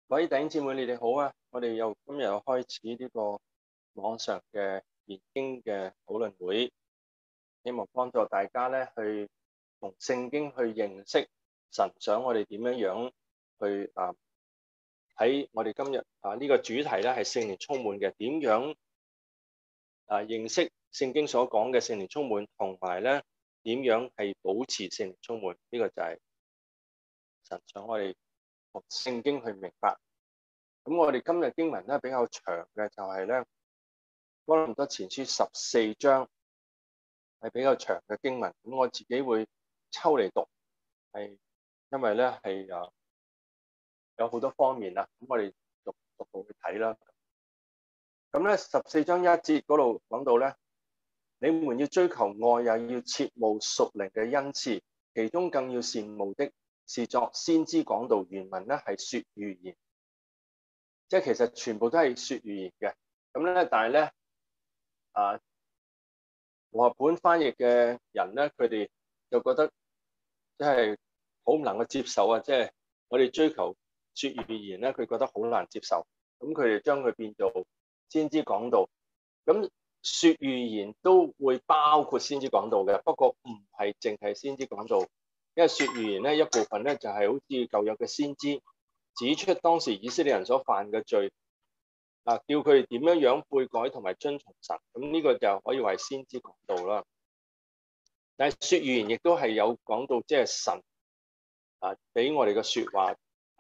各位弟兄姊妹，你哋好啊！我哋今日又開始呢個網上嘅研經嘅討論會，希望幫助大家咧去從聖經去認識神想我哋點樣去喺我哋今日呢個主題咧係聖靈充滿嘅，點樣認識聖經所講嘅聖靈充滿，同埋咧點樣係保持聖靈充滿，呢個就係神想我哋從聖經去明白。咁我哋今日經文咧比較長嘅就係咧哥林多前書14章，係比較長嘅經文。咁我自己會抽嚟讀，係因為咧係有好多方面啦。咁我哋逐步去睇啦。咁咧14章1節嗰度講到咧，你們要追求愛，也要切慕屬靈嘅恩賜，其中更要羨慕的是作先知講道。原文咧係說預言。即係其實全部都係說預言嘅，咁咧，但係咧，和合本翻譯嘅人咧，佢哋就覺得即係好唔能夠接受啊！即係我哋追求說預言咧，佢覺得好難接受，咁佢哋將佢變做先知講道。咁說預言都會包括先知講道嘅，不過唔係淨係先知講道，因為說預言咧一部分咧就係好似舊約嘅先知。指出當時以色列人所犯嘅罪，叫佢哋點樣悔改同埋遵從神，咁呢個就可以話係先知講道啦。但係說預言亦都係有講到，即係神俾我哋嘅說話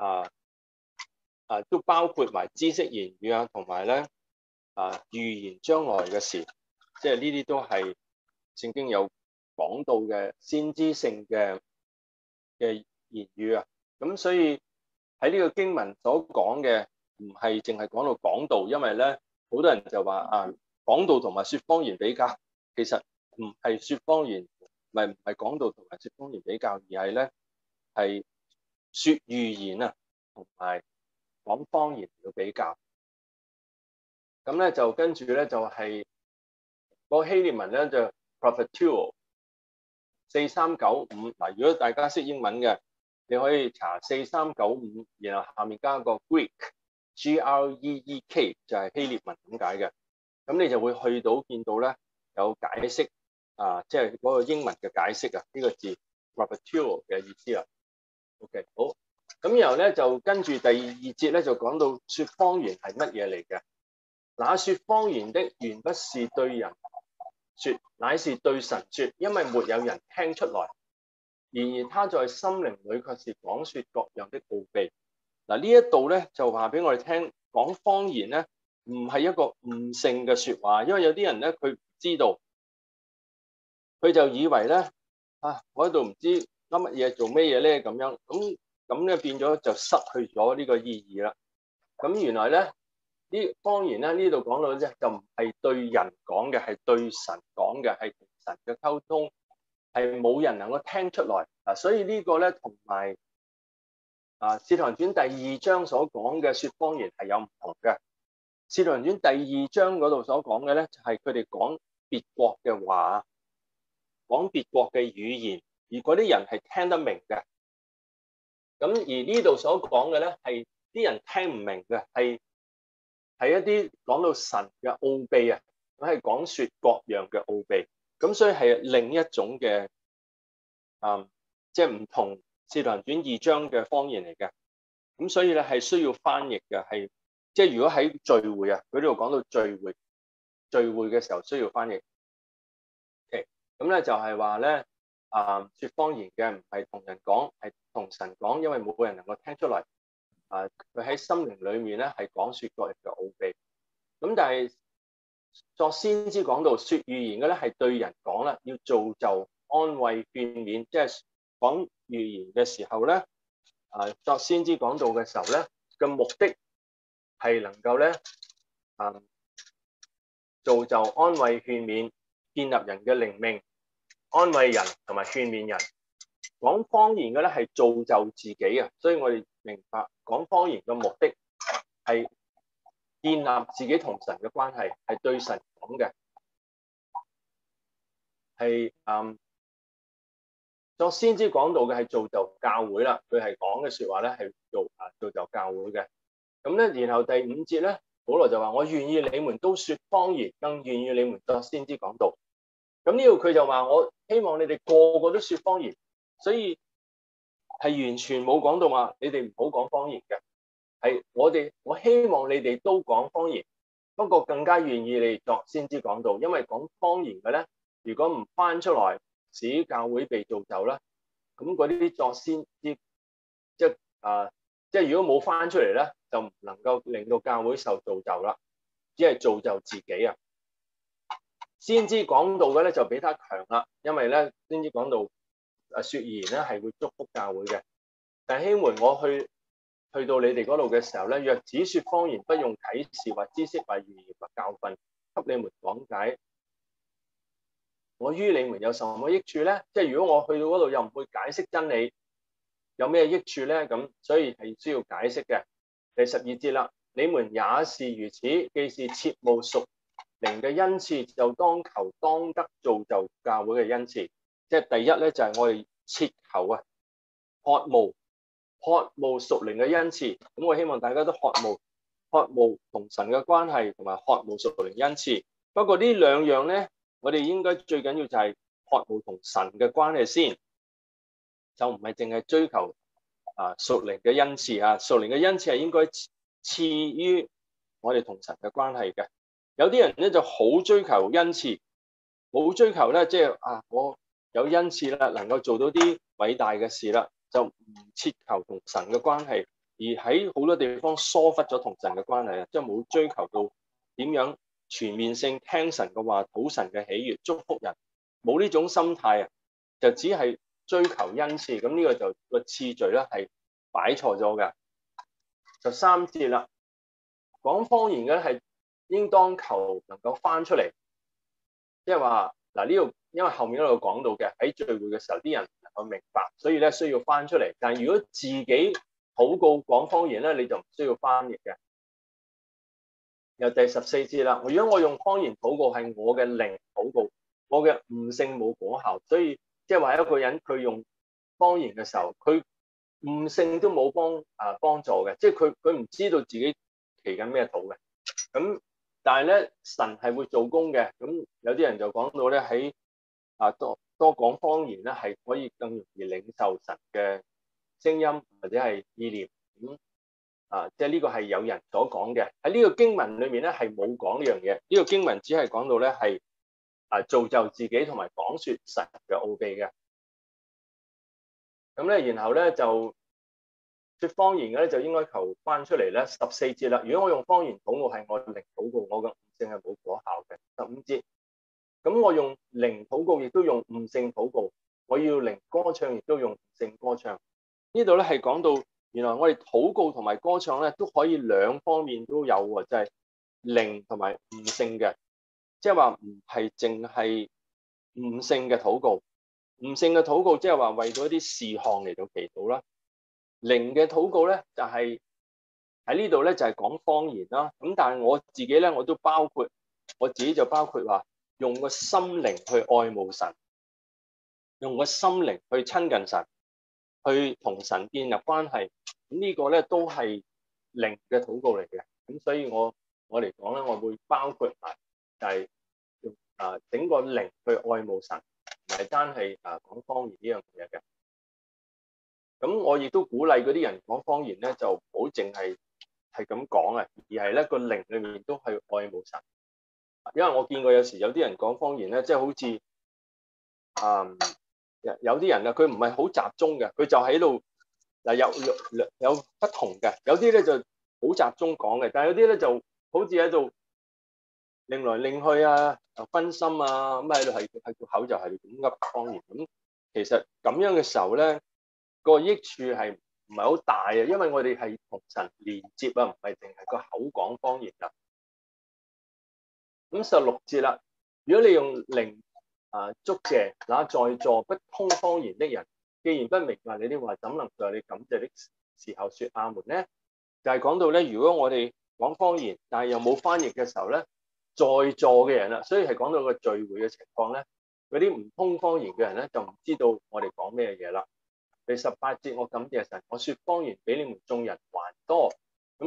都包括埋知識言語同埋咧預言將來嘅事，即係呢啲都係聖經有講到嘅先知性嘅言語啊。咁所以喺呢個經文所講嘅唔係淨係講到講道，因為咧好多人就話講道同埋說方言比較，其實唔係說方言，唔係講道同埋說方言比較，而係咧係說預言同埋講方言嘅比較。咁咧就跟住咧就係個希臘文咧就 propheteuo 4395。嗱，如果大家識英文嘅，你可以查4395，然後下面加個 Greek，G-R-E-E-K 就係希臘文咁解嘅。咁你就會見到咧有解釋即係嗰個英文嘅解釋呢個字 propheteuo 嘅意思啦。OK， 好。咁然後咧就跟住第二節咧就講到說方言係乜嘢嚟嘅？那說方言的原不是對人說，乃是對神說，因為沒有人聽出來。然而他在心靈裏卻是講說各樣的奧秘。嗱，呢一度咧就話俾我哋聽，講方言咧唔係一個悟性嘅說話，因為有啲人咧佢唔知道，佢就以為咧我喺度唔知諗乜嘢做咩嘢咧咁樣，咁咧變咗就失去咗呢個意義啦。咁原來咧呢方言咧呢度講到啫，就唔係對人講嘅，係對神講嘅，係同神嘅溝通。係冇人能夠聽出來所以呢個咧同埋使徒行傳第2章所講嘅說方言係有唔同嘅。使徒行傳第2章嗰度所講嘅咧就係佢哋講別國嘅話，講別國嘅語言，而嗰啲人係聽得明嘅。咁而呢度所講嘅咧係啲人聽唔明嘅，係一啲講到神嘅奧秘佢係講說各樣嘅奧秘。咁所以係另一種嘅即係唔同使徒行傳2章嘅方言嚟嘅。咁所以咧係需要翻譯嘅，係即係如果喺聚會佢呢度講到聚會嘅時候需要翻譯。咁咧就係話咧說方言嘅唔係同人講，係同神講，因為冇人能夠聽出來。佢喺心靈裏面咧係講說各樣嘅奧秘。咁但係作先知講道說預言嘅咧係對人講啦，要造就安慰勸勉，即係講預言嘅時候咧作先知講道嘅時候咧嘅目的係能夠咧造就安慰勸勉，建立人嘅靈命，安慰人同埋勸勉人。講方言嘅咧係造就自己所以我哋明白講方言嘅目的係建立自己同神嘅關係，係對神講嘅，係作先知講道嘅係造就教會啦。佢係講嘅說話咧係造就教會嘅。 咁咧，然後第5節咧，保羅就話：我願意你們都說方言，更願意你們作先知講道。咁呢度佢就話：我希望你哋個個都說方言，所以係完全冇講到話你哋唔好講方言嘅。係我希望你哋都講方言，不過更加願意你哋作先知講道，因為講方言嘅咧，如果唔翻出來使教會被造就啦，咁嗰啲作先知即係如果冇翻出嚟咧，就唔能夠令到教會受造就啦，只係造就自己啊。先知講道嘅咧就比他強啦，因為咧先知講道説言咧係會祝福教會嘅。弟兄們，我去到你哋嗰度嘅時候咧，若只説方言，不用啟示或知識或預言或教訓，給你們講解，我於你們有什麼益處咧？即係如果我去到嗰度又唔會解釋真理，有咩益處咧？咁所以係需要解釋嘅。第12節啦，你們也是如此，既是切慕屬靈嘅恩賜，就當求當得造就教會嘅恩賜。即係第一咧，就係我哋切求啊，渴慕屬靈嘅恩賜。咁我希望大家都渴慕同神嘅關係，同埋渴慕屬靈恩賜。不過呢兩樣咧，我哋應該最緊要就係渴慕同神嘅關係先，就唔係淨係追求屬靈嘅恩賜啊。屬靈嘅恩賜係應該次於我哋同神嘅關係嘅。有啲人咧就好追求恩賜，冇追求咧，即係我有恩賜啦，能夠做到啲偉大嘅事啦，就唔切求同神嘅關係，而喺好多地方疏忽咗同神嘅關係啊，即係冇追求到點樣全面性聽神嘅話，討神嘅喜悅，祝福人，冇呢種心態啊，就只係追求恩賜。咁呢個就個次序咧係擺錯咗嘅。就13節啦，講方言嘅係應當求能夠翻出嚟，即係話嗱呢度，因為後面嗰度講到嘅喺聚會嘅時候，啲人唔能夠明白，所以咧需要翻出嚟。但係如果自己禱告講方言咧，你就唔需要翻譯嘅。由第14節啦，如果我用方言禱告係我嘅靈禱告，我嘅悟性冇果效，所以即係話一個人佢用方言嘅時候，佢悟性都冇幫助嘅，即係佢唔知道自己祈緊咩禱嘅。咁但係咧，神係會做工嘅。咁有啲人就講到咧，喺多講方言咧，係可以更容易領受神嘅聲音或者係意念。即係呢個係有人所講嘅。喺呢個經文裏面咧係冇講呢樣嘢。呢個經文只係講到咧係造就自己同埋講説神嘅奧秘嘅。咁咧，然後咧就説方言嘅咧就應該求翻出嚟咧。14節啦，如果我用方言禱告係我靈禱告，我嘅悟性係冇果效嘅。15節，咁我用靈禱告亦都用悟性禱告，我要靈歌唱亦都用悟性歌唱。呢度咧係講到原來我哋禱告同埋歌唱咧都可以兩方面都有喎，就係靈同埋悟性嘅，即係話唔係淨係悟性嘅禱告。悟性嘅禱告即係話為咗一啲事項嚟到祈禱啦。靈嘅禱告咧就係喺呢度咧就係講方言啦。咁但係我自己咧我自己就包括話用個心靈去愛慕神，用個心靈去親近神，去同神建立關係。咁呢個咧都係靈嘅禱告嚟嘅。咁所以我嚟講咧，我會包括埋就係用整個靈去愛慕神，唔係單係講方言呢樣嘢嘅。咁我亦都鼓勵嗰啲人講方言咧，就唔好淨係咁講啊，而係咧個靈裏面都係愛慕神。因為我見過有時有啲人講方言咧，即係好似有啲人啊，佢唔係好集中嘅，佢就喺度有不同嘅，有啲咧就好集中講嘅，但係有啲咧就好似喺度擰來擰去啊，分心啊，咁喺度係個口就係咁噏方言。咁其實咁樣嘅時候咧，個益處係唔係好大啊？因為我哋係同神連接啊，唔係淨係個口講方言啊。咁16節啦，如果你用靈祝謝那在座不通方言的人，既然不明白你啲話，怎能在你感謝的時候說阿門呢？就係講到咧，如果我哋講方言，但係又冇翻譯嘅時候咧，在座嘅人啦，所以係講到個聚會嘅情況咧，嗰啲唔通方言嘅人咧就唔知道我哋講咩嘢啦。第18節，我感謝神，我說方言比你們眾人還多。咁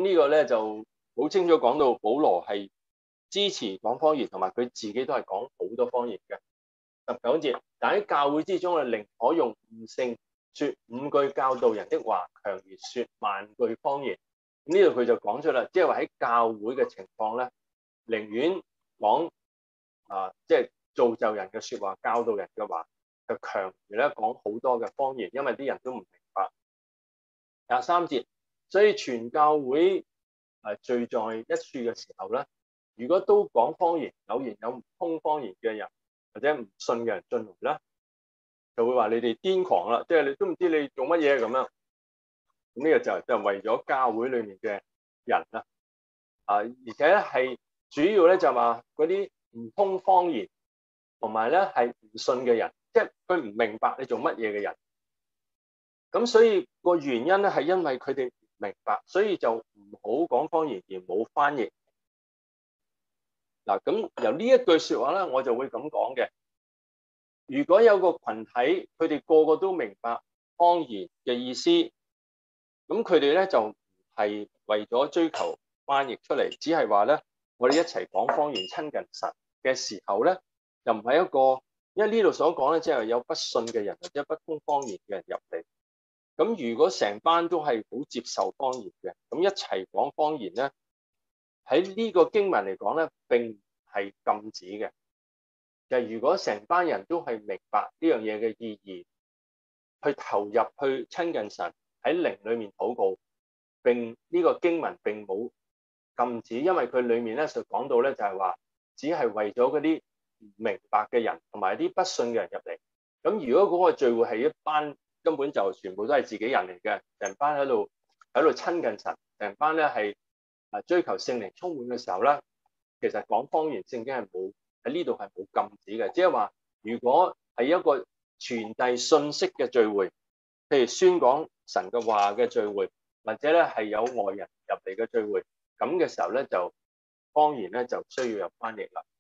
咁呢個咧就好清楚講到保羅係支持講方言，同埋佢自己都係講好多方言嘅。19節，但喺教會之中啊，寧可用悟性說5句教導人的話，強如說萬句方言。呢度佢就講出啦，即係話喺教會嘅情況咧，寧願講即係造就人嘅說話、教導人嘅話，就強如咧講好多嘅方言，因為啲人都唔明白。23節，所以全教會聚在一處嘅時候咧，如果都講方言，偶然有唔通方言嘅人或者唔信嘅人進來咧，就會話你哋癲狂啦，即係你都唔知你做乜嘢咁樣。咁呢個就為咗教會裏面嘅人啦，而且咧係主要咧就話嗰啲唔通方言同埋咧係唔信嘅人，即係佢唔明白你做乜嘢嘅人。咁所以個原因咧係因為佢哋唔明白，所以就唔好講方言而冇翻譯。嗱，咁由呢一句說話咧，我就會咁講嘅。如果有個群體，佢哋個個都明白方言嘅意思，咁佢哋咧就唔係為咗追求翻譯出嚟，只係話咧，我哋一齊講方言親近神嘅時候咧，就唔係一個，因為呢度所講咧，即係有不信嘅人或者不通方言嘅人入嚟。咁如果成班都係好接受方言嘅，咁一齊講方言咧，喺呢個經文嚟講咧，並唔係禁止嘅。就係如果成班人都係明白呢樣嘢嘅意義，去投入去親近神，喺靈裏面禱告，並呢個經文並冇禁止，因為佢裏面咧就講到咧就係話，只係為咗嗰啲唔明白嘅人同埋啲不信嘅人入嚟。咁如果嗰個聚會係一班根本就全部都係自己人嚟嘅，成班喺度親近神，成班咧係追求聖靈充滿嘅時候咧，其實講方言聖經係冇喺呢度係冇禁止嘅，即係話如果係一個傳遞信息嘅聚會，譬如宣講神嘅話嘅聚會，或者咧係有外人入嚟嘅聚會，咁嘅時候咧就方言咧就需要有翻譯啦。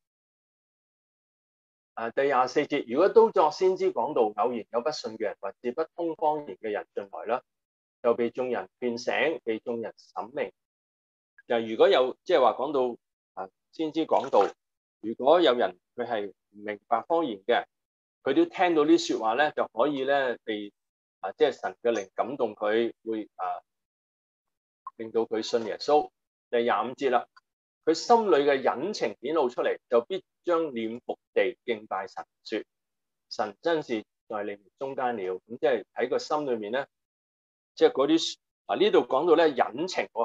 第24節，如果都作先知講道，偶然有不信嘅人或者不通方言嘅人進來啦，就被眾人勸醒，被眾人審明。就如果有即係話講到先知講道，如果有人佢係唔明白方言嘅，佢都聽到啲說話咧，就可以咧被即係神嘅靈感動佢，會令到佢信耶穌。第25節啦，佢心裏嘅隱情顯露出嚟，就必將臉伏地敬拜神，說神真是在你們中間了。咁即係喺個心裏面咧，即係嗰啲呢度講到咧隱情喎，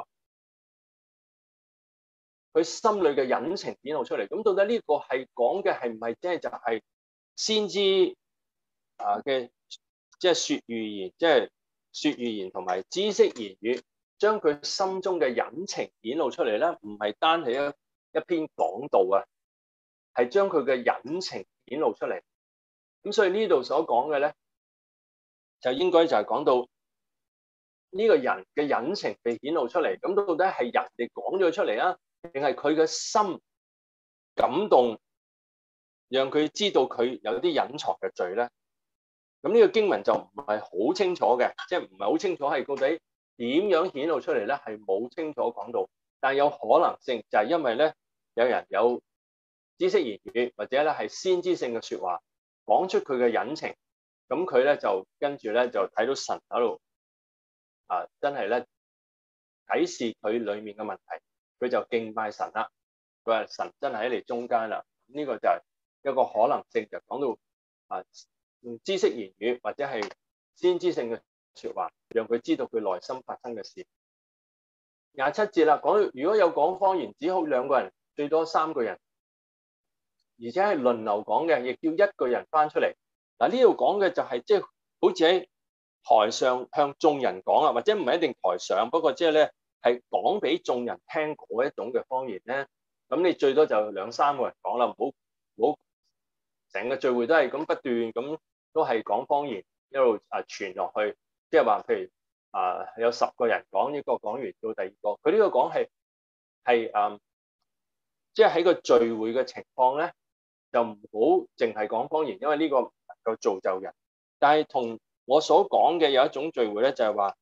佢心裏嘅隱情顯露出嚟。咁到底呢個係講嘅係唔係即係就係先知嘅即係說預言，即係說預言同埋知識言語，將佢心中嘅隱情顯露出嚟咧？唔係單係一篇講道啊，係將佢嘅隱情顯露出嚟。咁所以呢度所講嘅咧，就應該就係講到呢個人嘅隱情被顯露出嚟。咁到底係人哋講咗出嚟啊，定係佢嘅心感動，讓佢知道佢有啲隱藏嘅罪咧？咁呢個經文就唔係好清楚嘅，即係唔係好清楚係到底點樣顯露出嚟咧？係冇清楚講到，但係有可能性就係因為咧有人有知識言語或者咧係先知性嘅說話，講出佢嘅隱情，咁佢咧就跟住咧就睇到神喺度真係咧啟示佢裏面嘅問題，佢就敬拜神啦。佢話神真係喺你中間啦。呢個就係一個可能性，就講到用知識言語或者係先知性嘅說話，讓佢知道佢內心發生嘅事。27節啦，講如果有講方言，只好2個人，最多3個人，而且係輪流講嘅，亦叫1個人翻出嚟。嗱，呢度講嘅就係即係好似喺台上向眾人講啦，或者唔係一定台上，不過即係咧係講俾眾人聽嗰一種嘅方言咧。咁你最多就2-3個人講啦，唔好成個聚會都係咁不斷咁都係講方言一路傳落去，即係話譬如有10個人講，一個講完到第二個，佢呢個講係即係喺個聚會嘅情況咧，就唔好淨係講方言，因為呢個唔能夠造就人。但係同我所講嘅有一種聚會咧，就係話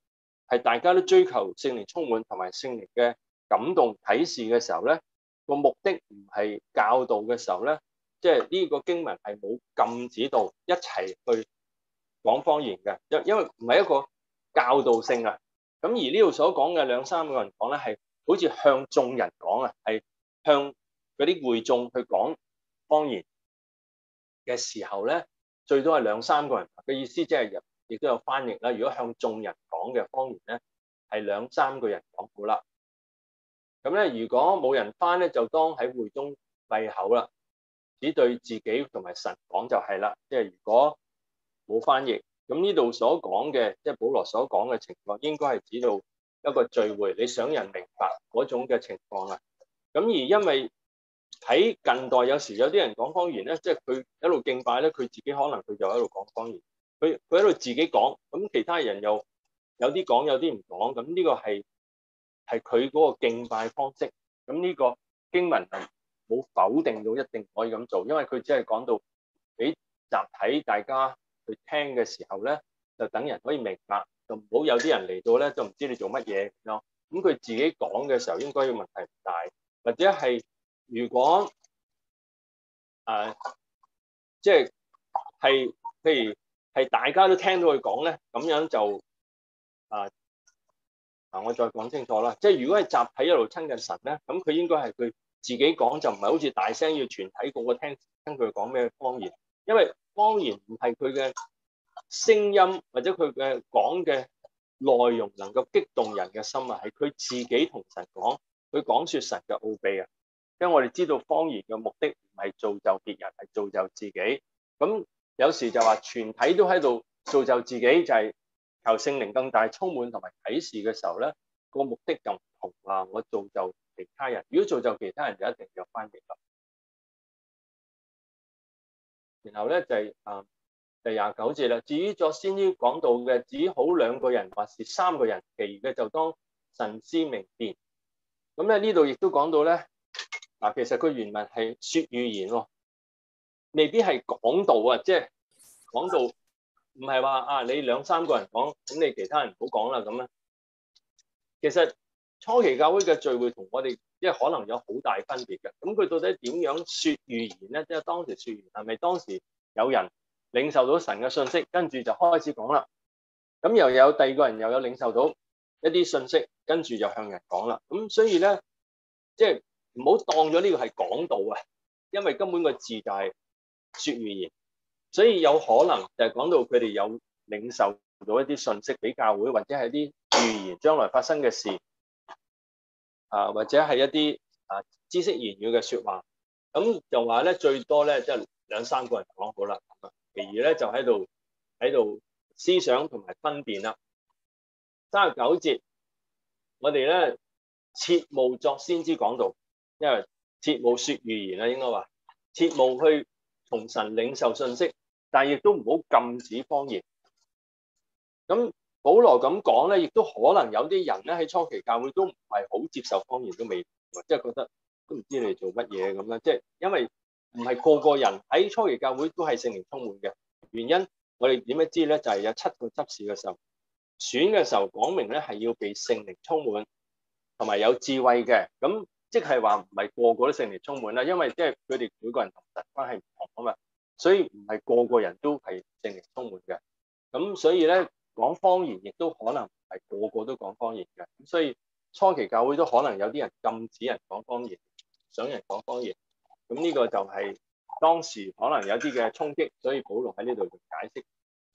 係大家都追求聖靈充滿同埋聖靈嘅感動啟示嘅時候咧，個目的唔係教導嘅時候咧，即係呢個經文係冇禁止到一齊去講方言嘅，因為唔係一個教導性啊。咁而呢度所講嘅兩三個人講咧，係好似向眾人講啊，係向嗰啲會眾去講方言嘅時候咧，最多係兩三個人嘅意思，即係亦都有翻譯啦。如果向眾人講嘅方言咧，係兩三個人講好啦。咁咧，如果冇人翻咧，就當喺會中閉口啦，只對自己同埋神講就係啦。即係如果冇翻譯，咁呢度所講嘅，即係保羅所講嘅情況，應該係指到一個聚會，你想人明白嗰種嘅情況啊。咁而因為喺近代有時有啲人講方言咧，即係佢一路敬拜咧，佢自己可能佢就喺度講方言，佢喺度自己講，咁其他人又有啲講，有啲唔講，咁呢個係佢嗰個敬拜方式。咁呢個經文係冇否定到一定可以咁做，因為佢只係講到俾集體大家去聽嘅時候咧，就等人可以明白，就唔好有啲人嚟到咧就唔知你做乜嘢咁樣。咁佢自己講嘅時候應該要問題唔大，或者係如果即係譬如係大家都聽到佢講咧，咁樣就我再講清楚啦。即係如果係集體一路親近神咧，咁佢應該係佢自己講，就唔係好似大聲要全體個個聽佢講咩方言，因為方言唔係佢嘅聲音或者佢嘅講嘅內容能夠激動人嘅心啊，係佢自己同神講，佢講說神嘅奧秘啊。因為我哋知道方言嘅目的唔係造就別人，係造就自己。咁有時就話全體都喺度造就自己，就係求聖靈更大充滿同埋啟示嘅時候咧，個目的就唔同啊。我造就其他人，如果造就其他人就一定有翻譯啦。然後咧就係第29節啦。至於作先知講道嘅，只好2個人或是3個人，其餘嘅就當神知明辨。咁咧呢度亦都講到咧。其實佢原文係說預言喎，未必係講道啊，即係講道唔係話你2、3個人講，咁你其他人唔好講啦咁啊。其實初期教會嘅聚會同我哋即係可能有好大分別嘅。咁佢到底點樣說預言咧？即係當時說預言係咪當時有人領受到神嘅信息，跟住就開始講啦？咁又有第二個人又有領受到一啲信息，跟住就向人講啦。咁所以咧，即係。唔好當咗呢個係講道啊，因為根本個字就係說預言，所以有可能就係講到佢哋有領受到一啲信息俾教會，或者係啲預言將來發生嘅事，或者係一啲知識言語嘅說話。咁就話咧最多咧即係2、3個人講好啦，其餘咧就喺度思想同埋分辨啦。39節，我哋咧切慕作先知講道。因為切慕說預言啦，應該話切慕去從神領受信息，但係亦都唔好禁止方言。咁保羅咁講咧，亦都可能有啲人咧喺初期教會都唔係好接受方言，都未即係覺得都唔知你做乜嘢咁樣。即係因為唔係個個人喺初期教會都係聖靈充滿嘅原因，我哋點樣知咧？就係有7個執事嘅時候選嘅時候講明咧係要被聖靈充滿同埋有智慧嘅。咁即係話唔係個個都聖靈充滿啦，因為即係佢哋每個人同神關係唔同啊嘛，所以唔係個個人都係聖靈充滿嘅。咁所以咧講方言亦都可能唔係個個都講方言嘅。咁所以初期教會都可能有啲人禁止人講方言，想人講方言。咁呢個就係當時可能有啲嘅衝擊，所以保羅喺呢度就解釋。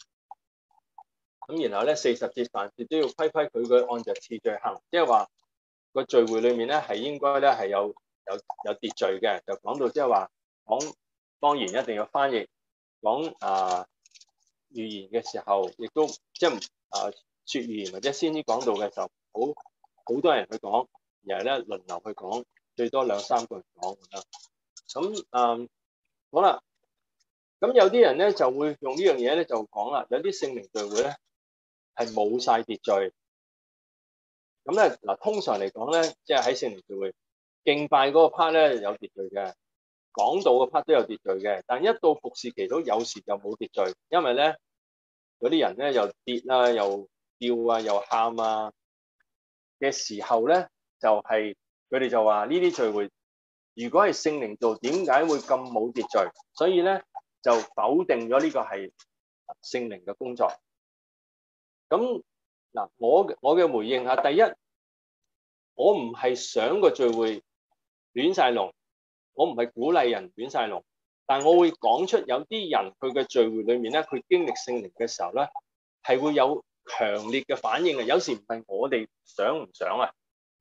咁然後咧40節，凡事都要規規矩矩按着次序行，即係話。個聚會裏面咧係應該咧係有秩序嘅，就講到即係話講方言一定要翻譯，講預言嘅時候，亦都即係說預言或者先知講道嘅時候，好多人去講，然後咧輪流去講，最多2、3個人講咁。咁好啦，咁有啲人咧就會用呢樣嘢咧就講啦，有啲聖靈聚會咧係冇晒秩序。咁咧嗱，通常嚟講咧，即係喺聖靈聚會敬拜嗰個 part 咧有秩序嘅，講道嘅 part 都有秩序嘅，但一到服侍期都有時就冇秩序，因為咧嗰啲人咧又跌啦，又叫啊，又喊啊嘅時候咧，就係佢哋就話呢啲聚會，如果係聖靈做，點解會咁冇秩序？所以咧就否定咗呢個係聖靈嘅工作。咁嗱，我嘅回應下，第一，我唔係想個聚會亂晒龍，我唔係鼓勵人亂晒龍，但我會講出有啲人佢嘅聚會裏面咧，佢經歷聖靈嘅時候咧，係會有強烈嘅反應嘅。有時唔係我哋想唔想啊。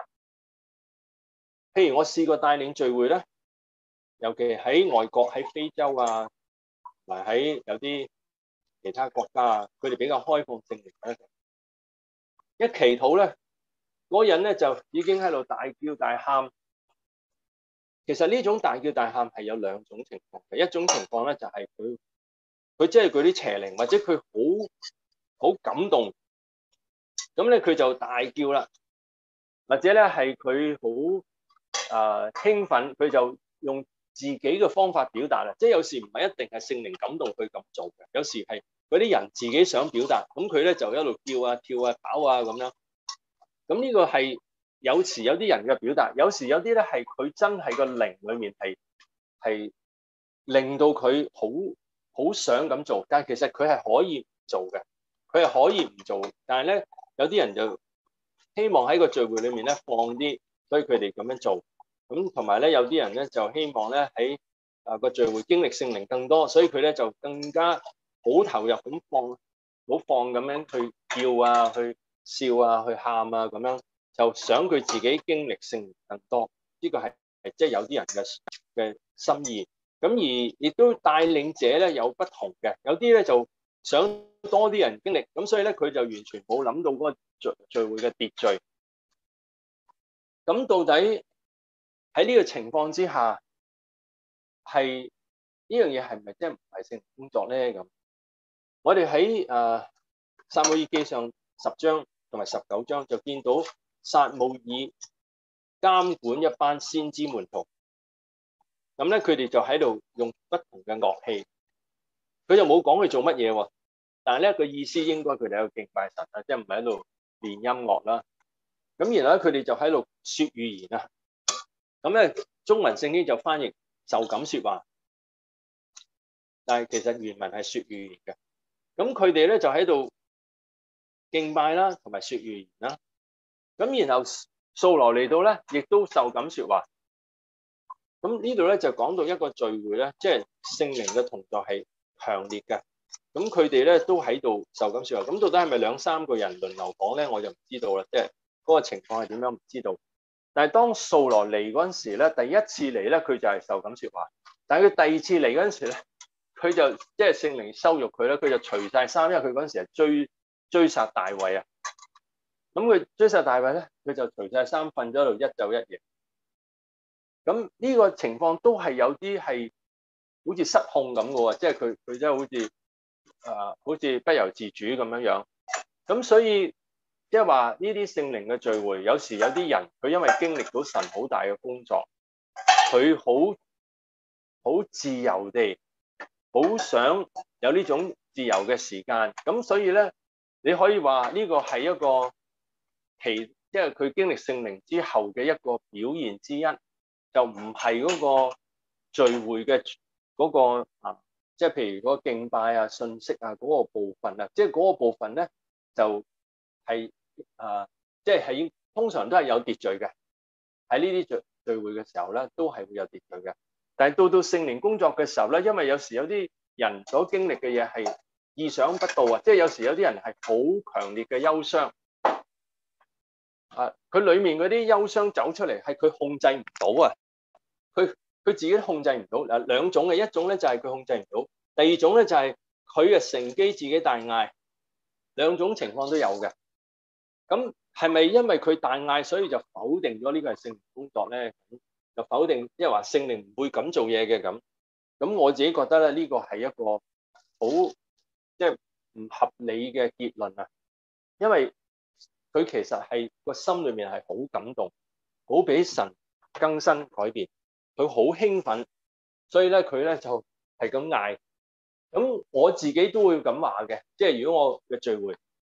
譬如我試過帶領聚會咧，尤其喺外國，喺非洲啊，同埋喺有啲其他國家啊，佢哋比較開放聖靈咧，一祈禱咧，嗰人咧就已經喺度大叫大喊。其實呢種大叫大喊係有兩種情況嘅，一種情況咧就係佢即係佢啲邪靈，或者佢好感動，咁咧佢就大叫啦，或者咧係佢好興奮，佢就用自己嘅方法表達啦。即係有時唔係一定係聖靈感動佢咁做嘅，有時係嗰啲人自己想表達，咁佢咧就一路叫啊跳啊跑啊咁樣。咁呢個係有時有啲人嘅表達，有時有啲咧係佢真係個靈裏面係令到佢好想咁做，但係其實佢係可以唔做嘅，佢係可以唔做，但係咧有啲人就希望喺個聚會裏面咧放啲，所以佢哋咁樣做。咁同埋咧有啲人咧就希望咧喺個聚會經歷聖靈更多，所以佢咧就更加好投入咁放咁樣去叫啊，去笑啊，去喊啊咁樣，就想佢自己經歷聖靈更多。呢個係即係有啲人嘅心意。咁而亦都帶領者咧有不同嘅，有啲咧就想多啲人經歷，咁所以咧佢就完全冇諗到嗰個聚會嘅秩序。咁到底喺呢個情況之下，係呢樣嘢係咪即係唔係聖靈工作咧？咁我哋喺撒母耳記上10章同埋19章就見到撒母耳監管一班先知門徒。咁咧，佢哋就喺度用不同嘅樂器，佢就冇講佢做乜嘢喎。但係咧，個意思應該佢哋喺度敬拜神啊，即係唔係喺度練音樂啦。咁然後咧，佢哋就喺度説預言啊。咁咧，中文聖經就翻譯就咁説話，但係其實原文係説預言嘅。咁佢哋咧就喺度敬拜啦，同埋説預言啦。咁然後掃羅嚟到咧，亦都就咁説話。咁呢度咧就講到一個聚會咧，即係聖靈嘅同在係強烈嘅。咁佢哋咧都喺度就咁説話。咁到底係咪2-3個人輪流講咧？我就唔知道啦。即係嗰個情況係點樣唔知道。但係當掃羅嚟嗰陣時咧，第一次嚟咧，佢就係就咁説話。但係佢第二次嚟嗰陣時咧，佢就即係聖靈羞辱佢咧，佢就除晒衫，因為佢嗰陣時係追殺大衛啊。咁佢追殺大衛咧，佢就除晒衫瞓咗喺度一晝一夜。咁呢個情況都係有啲係好似失控咁嘅喎，即係佢真係好似不由自主咁樣樣。咁所以即係話呢啲聖靈嘅聚會，有時有啲人佢因為經歷到神好大嘅工作，佢好自由地，好想有呢種自由嘅時間。咁所以咧，你可以話呢個係一個即係佢經歷聖靈之後嘅一個表現之一。就唔係嗰個聚會嘅嗰個即係譬如嗰個敬拜啊、信息啊嗰個部分啊，即係嗰個部分咧就係即係通常都係有秩序嘅。喺呢啲聚會嘅時候咧，都係會有秩序嘅。但係到聖靈工作嘅時候咧，因為有時有啲人所經歷嘅嘢係意想不到啊，即係有時有啲人係好強烈嘅憂傷。佢裏面嗰啲憂傷走出嚟，係佢控制唔到啊！佢自己控制唔到。兩種嘅，一種咧就係佢控制唔到，第二種咧就係佢嘅乘機自己大嗌。兩種情況都有嘅。咁係咪因為佢大嗌，所以就否定咗呢個係聖靈工作咧？就否定，即係話聖靈唔會咁做嘢嘅咁。咁我自己覺得咧，呢個係一個好即係唔合理嘅結論啊！因為佢其實係個心裏面係好感動，好俾神更新改變，佢好興奮，所以咧佢咧就係咁嗌。咁我自己都會咁話嘅，即係如果我嘅聚會，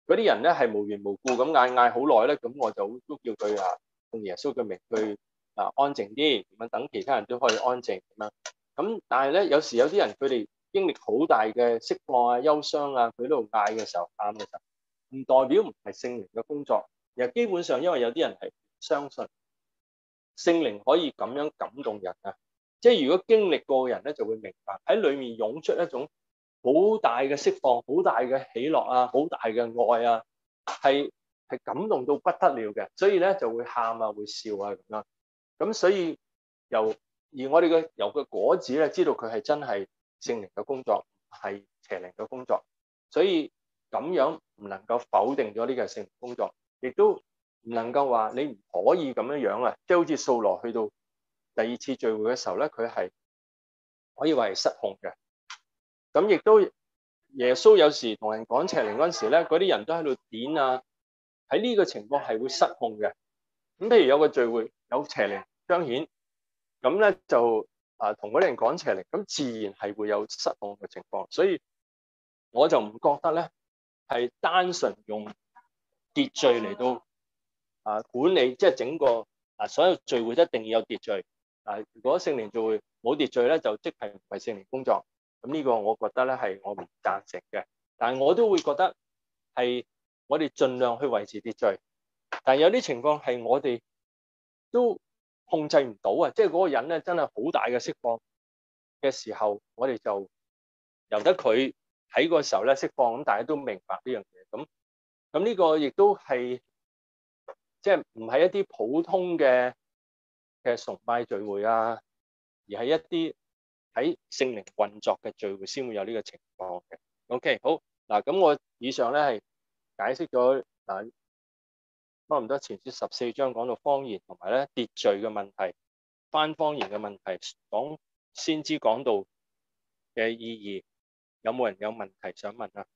嗰啲人咧係無緣無故咁嗌好耐咧，咁我就都叫佢用耶穌嘅名去安靜啲，咁樣等其他人都可以安靜咁樣。咁但係咧，有時有啲人佢哋經歷好大嘅釋放啊、憂傷啊，佢喺度嗌嘅時候、喊嘅時候，唔代表唔係聖靈嘅工作。其實基本上，因為有啲人係相信聖靈可以咁樣感動人啊，即係如果經歷過嘅人咧，就會明白喺裏面湧出一種好大嘅釋放、好大嘅喜樂啊、好大嘅愛啊，係感動到不得了嘅，所以咧就會喊啊、會笑啊咁樣。咁所以而我哋由個果子咧，知道佢係真係聖靈嘅工作，唔係邪靈嘅工作。所以咁樣唔能夠否定咗呢個係聖靈工作，亦都唔能夠話你唔可以咁樣啊！即係好似掃羅去到第二次聚會嘅時候咧，佢係可以話係失控嘅。咁亦都耶穌有時同人講邪靈嗰陣時咧，嗰啲人都喺度點啊！喺呢個情況係會失控嘅。咁譬如有個聚會有邪靈彰顯，咁咧就同嗰啲人講邪靈，咁自然係會有失控嘅情況。所以我就唔覺得咧係單純用秩序嚟到管理，即係整個所有聚會一定要有秩序。如果聖靈聚會冇秩序咧，就即係唔係聖靈工作。咁呢個我覺得咧係我唔贊成嘅。但係我都會覺得係我哋盡量去維持秩序。但係有啲情況係我哋都控制唔到啊！即係嗰個人咧真係好大嘅釋放嘅時候，我哋就由得佢喺個時候咧釋放。咁大家都明白呢樣嘢。咁呢個亦都係即係唔係一啲普通嘅崇拜聚會啊，而係一啲喺聖靈運作嘅聚會先會有呢個情況嘅。OK， 好嗱，咁我以上咧係解釋咗差唔多前書14章講到方言同埋咧秩序嘅問題、翻方言嘅問題，講先知講道嘅意義。有冇人有問題想問啊？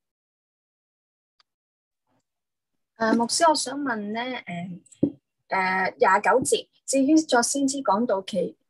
牧師，我想問咧，29節，至於作先知講道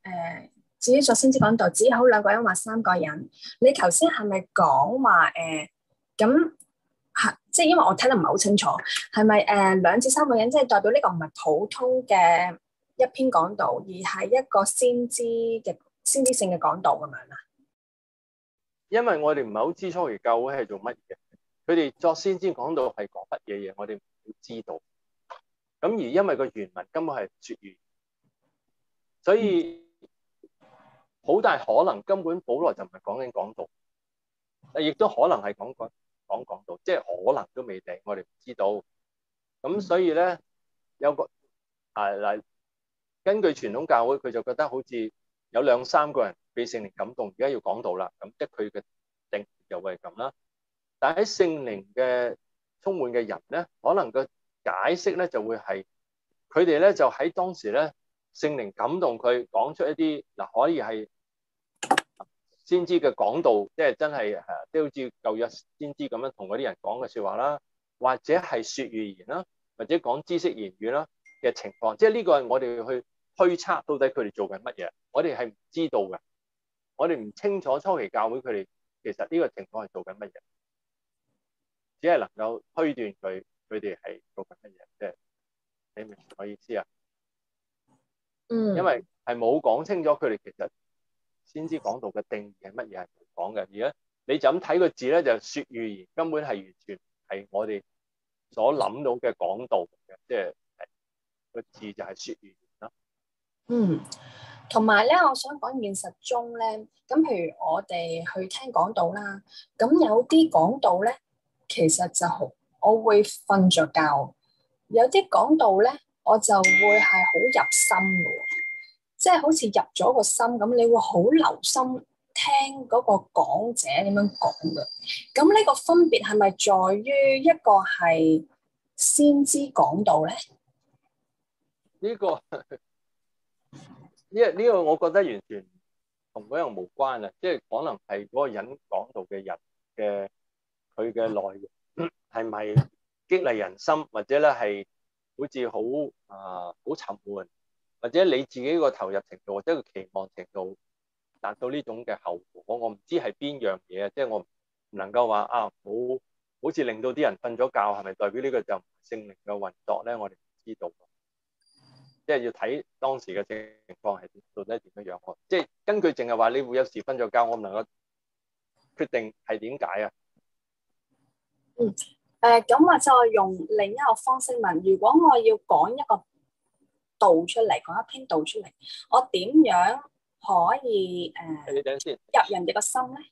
只好2個人或3個人，你頭先係咪講話咁即係因為我睇得唔係好清楚，係咪2至3個人，即係代表呢個唔係普通嘅一篇講道，而係一個先知性嘅講道咁樣啊？ 因為我哋唔係好知初期教會係做乜嘢，佢哋作先知講道係講乜嘢嘢，我哋唔會知道。咁而因為個原文根本係說語，所以好大可能根本保羅就唔係講緊講道，亦都可能係講道，即係可能都未定，我哋唔知道。咁所以咧有個根據傳統教會，佢就覺得好似有2、3個人被聖靈感動，而家要講道啦。咁即係佢嘅定義就會係咁啦。但係喺聖靈嘅充滿嘅人咧，可能個解釋咧就會係佢哋咧就喺當時咧聖靈感動佢講出一啲可以係先知嘅講道，即係真係即係好似舊約先知咁樣同嗰啲人講嘅説話啦，或者係説預言啦，或者講知識言語啦嘅情況。即係呢個係我哋去推測到底佢哋做緊乜嘢，我哋係唔知道嘅，我哋唔清楚初期教會佢哋其實呢個情況係做緊乜嘢，只係能夠推斷佢哋係做緊乜嘢。即係你明唔明我意思啊？因為係冇講清楚佢哋其實先知講道嘅定義係乜嘢，係冇講嘅。而家你就咁睇個字咧，就説預言，根本係完全係我哋所諗到嘅講道嘅，即係個字就係説預言啦。 同埋咧，我想講現實中咧，咁譬如我哋去聽講道啦，咁有啲講道咧，其實我會瞓着覺；有啲講道咧，我就會係好入心嘅，即係好似入咗個心咁，你會好留心聽嗰個講者點樣講嘅。咁呢個分別係咪在於一個係先知講道咧？ 呢個我覺得完全同嗰樣無關啊！即係可能係嗰個人講道嘅人嘅佢嘅內容係咪激勵人心，或者咧係好似好沉悶，或者你自己個投入程度或者個期望程度達到呢種嘅後果，我唔知係邊樣嘢啊！即係我唔能夠話好好似令到啲人瞓咗覺，係咪代表呢個就唔係聖靈嘅運作咧？我哋唔知道，即係要睇當時嘅情況係到底點樣樣。即係根據淨係話你會有時瞓咗覺，我唔能夠決定係點解啊？ 咁我再用另一個方式問：如果我要講一個道出嚟，講一篇道出嚟，我點樣可以你等先入人哋個心咧？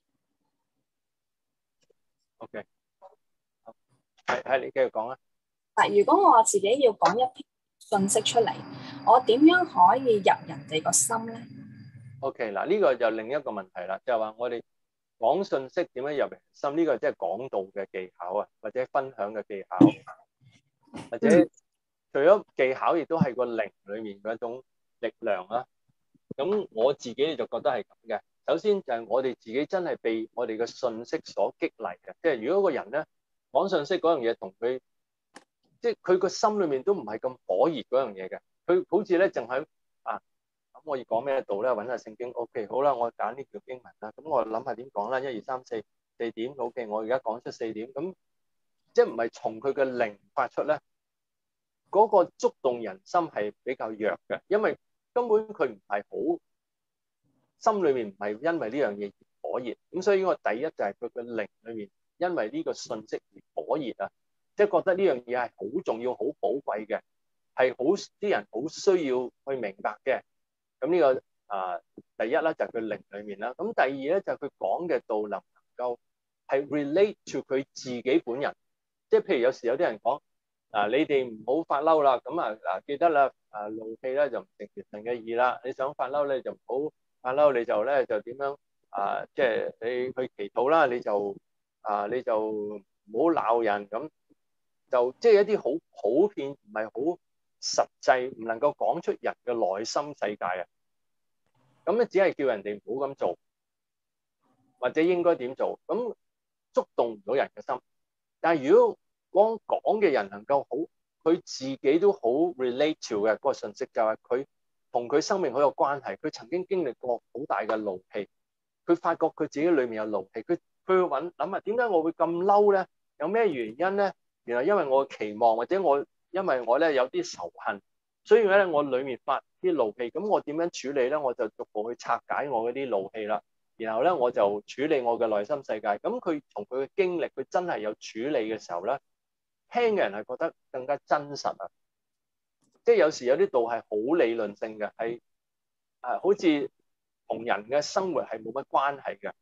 ，OK，係你繼續講啊。 嗱，如果我自己要講一篇信息出嚟，我點樣可以入人哋個心咧？ OK，嗱呢個就另一個問題啦，就係話我哋講信息點樣入人心，呢個即係講道嘅技巧啊，或者分享嘅技巧，或者除咗技巧，亦都係個靈裡面嗰種力量啦。咁我自己就覺得係咁嘅。首先就係我哋自己真係被我哋嘅信息所激勵嘅，即係如果個人咧講信息嗰樣嘢同佢，即係佢個心裏面都唔係咁火熱嗰樣嘢嘅，佢好似咧淨係咁我要講咩道咧？揾下聖經 OK 好啦，我揀呢條經文啦。咁我諗下點講啦，1、2、3、4，四點 OK，我而家講出4點，咁即係唔係從佢嘅靈發出咧？嗰個觸動人心係比較弱嘅，因為根本佢唔係好心裏面唔係因為呢樣嘢而火熱，咁所以我第一就係佢嘅靈裏面因為呢個信息而火熱啊，即係覺得呢樣嘢係好重要、好寶貴嘅，係好啲人好需要去明白嘅。咁呢個第一啦，就係佢靈裏面啦。咁第二咧就係佢講嘅道能唔能夠係 relate to 佢自己本人，即係譬如有時有啲人講你哋唔好發嬲啦，咁記得啦，怒氣咧就唔成全神嘅義啦。你想發嬲咧就唔好發嬲，你就咧就點樣即係你去祈禱啦，你就唔好鬧人，咁就即係一啲好普遍，唔係好實際，唔能夠講出人嘅內心世界啊。咁咧只係叫人哋唔好咁做，或者應該點做，咁觸動唔到人嘅心。但係如果講嘅人能夠好，佢自己都好 relate to 嘅嗰個信息，就係佢同佢生命好有關係。佢曾經經歷過好大嘅怒氣，佢發覺佢自己裏面有怒氣，佢去諗下點解我會咁嬲咧？有咩原因咧？原來因為我期望，或者因為我咧有啲仇恨，所以咧我裏面發啲怒氣。咁我點樣處理咧？我就逐步去拆解我嗰啲怒氣啦。然後咧我就處理我嘅內心世界。咁佢從佢嘅經歷，佢真係有處理嘅時候咧，聽嘅人係覺得更加真實啊！即係有時有啲道係好理論性嘅，係好似同人嘅生活係冇乜關係嘅。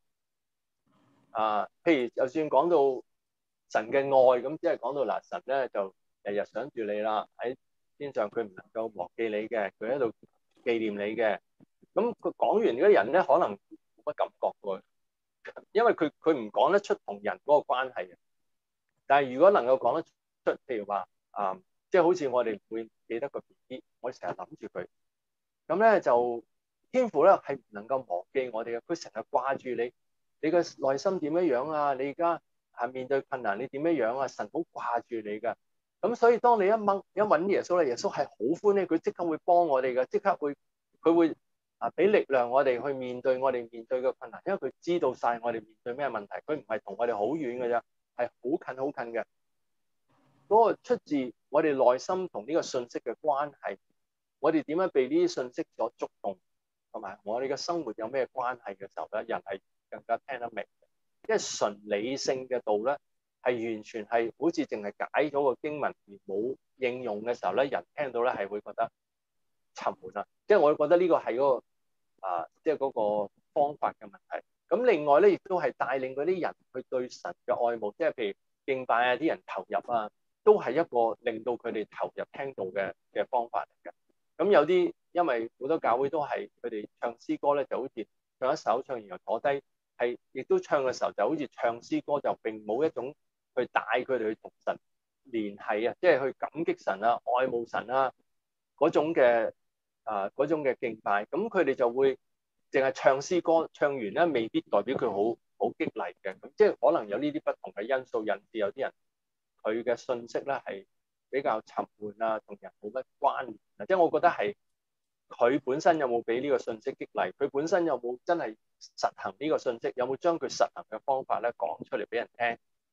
譬如就算講到神嘅愛，咁即係講到嗱，神咧就日日想住你啦，喺天上佢唔能夠忘記你嘅，佢喺度紀念你嘅。咁佢講完嗰啲人咧，可能冇乜感覺嘅，因為佢唔講得出同人嗰個關係嘅。但係如果能夠講得出，譬如話即係好似我哋會記得個 BB，我成日諗住佢，咁咧就天父咧係唔能夠忘記我哋嘅，佢成日掛住你，你嘅內心點樣樣啊？你而家面對困難，你點樣樣啊？神好掛住你㗎，咁所以當你一揾耶穌咧，耶穌係好歡喜，佢即刻會幫我哋嘅，即刻佢會俾力量我哋去面對我哋面對嘅困難，因為佢知道晒我哋面對咩問題，佢唔係同我哋好遠㗎咋，係好近好近嘅。嗰個出自我哋內心同呢個信息嘅關係，我哋點樣被呢啲信息所觸動，同埋我哋嘅生活有咩關係嘅時候咧，人係更加聽得明。因為純理性嘅道咧，係完全係好似淨係解咗個經文而冇應用嘅時候咧，人聽到咧係會覺得沉悶啊。即係我覺得呢個係嗰個即係嗰個方法嘅問題。咁另外咧，亦都係帶領嗰啲人去對神嘅愛慕，即係譬如敬拜啊，啲人投入啊，都係一個令到佢哋投入聽道嘅方法嚟嘅。咁有啲因為好多教會都係佢哋唱詩歌咧，就好似唱一首，唱完又坐低，係亦都唱嘅時候就好似唱詩歌，就並冇一種去帶佢哋去同神聯繫啊，即係去感激神啊、愛慕神啊嗰種嘅敬拜。咁佢哋就會淨係唱詩歌，唱完咧未必代表佢好激勵嘅。咁即係可能有呢啲不同嘅因素，引致有啲人佢嘅信息咧係比較沉悶啊，同人冇乜關聯啊。即係我覺得係佢本身有冇俾呢個信息激勵，佢本身有冇真係實行呢個信息，有冇將佢實行嘅方法咧講出嚟俾人聽，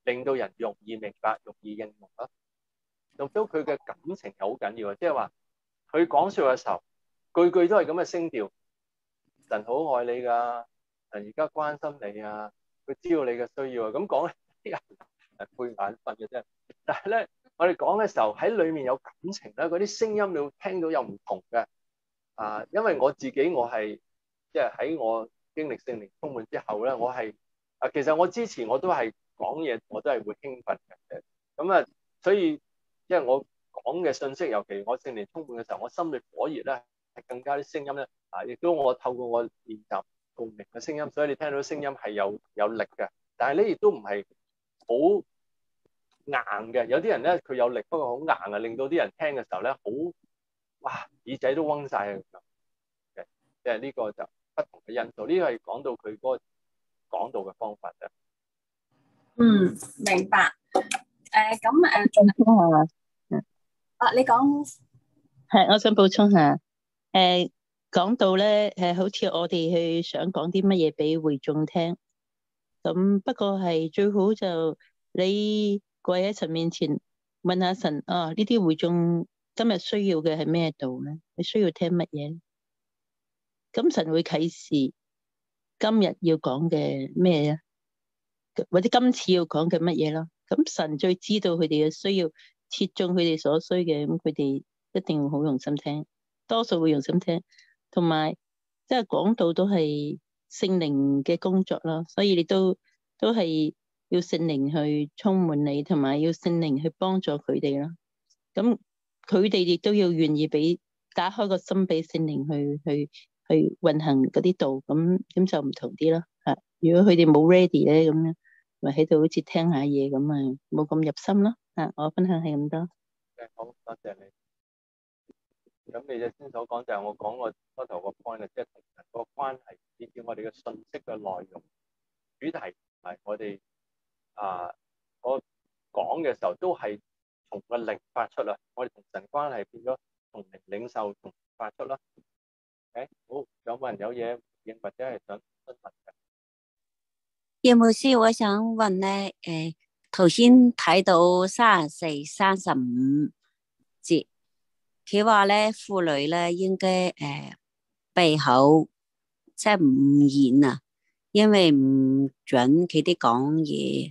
令到人容易明白、容易應用啦。仲有佢嘅感情係好緊要嘅，即係話佢講説嘅時候，句句都係咁嘅聲調。神好愛你㗎，神而家關心你啊，佢知道你嘅需要啊。咁講咧，啲人係配眼瞓嘅啫。但係咧，我哋講嘅時候喺裡面有感情咧，嗰啲聲音你會聽到有唔同嘅。因為我自己我係即係喺我經歷聖靈充滿之後咧，我係其實我之前我都係講嘢，我都係會興奮嘅。咁啊，所以即係我講嘅信息，尤其我聖靈充滿嘅時候，我心裏火熱咧，係更加啲聲音咧亦都我透過我練習共鳴嘅聲音，所以你聽到聲音係有力嘅，但係咧亦都唔係好硬嘅。有啲人咧佢有力，不過好硬啊，令到啲人聽嘅時候咧好哇耳仔都嗡晒啊！即係呢個就不同嘅因素，呢個係講到佢嗰個講道嘅方法啫。 明白。咁仲補充下， 你講係，我想補充下，講到咧，好似我哋去想講啲乜嘢俾會眾聽，咁不過係最好就你跪喺神面前問下神呢啲會眾今日需要嘅係咩道咧？你需要聽乜嘢？咁神會啟示今日要講嘅咩啊？或者今次要講嘅乜嘢咯？咁神最知道佢哋嘅需要，切中佢哋所需嘅，咁佢哋一定會好用心聽，多數會用心聽，同埋即係講道都係聖靈嘅工作咯，所以你都係要聖靈去充滿你，同埋要聖靈去幫助佢哋咯。咁佢哋亦都要願意打開個心俾聖靈去運行嗰啲道，咁就唔同啲咯。如果佢哋冇 ready 咧，咁樣咪喺度好似聽下嘢咁啊，冇咁入心咯。我分享係咁多。 好，多謝你。咁你頭先所講就係我講個開頭個 point 即係同人個關係，以至我哋嘅信息嘅內容、主題同埋我哋我講嘅時候都係從個靈發出啦。我哋同神關係變咗從靈領受，從發出啦。好，有冇人有嘢回應或者係想詢問嘅？ 葉牧師，我想問咧，頭先睇到34、35節，佢話咧婦女咧應該閉口，即係唔言啊，因為唔准佢哋講嘢。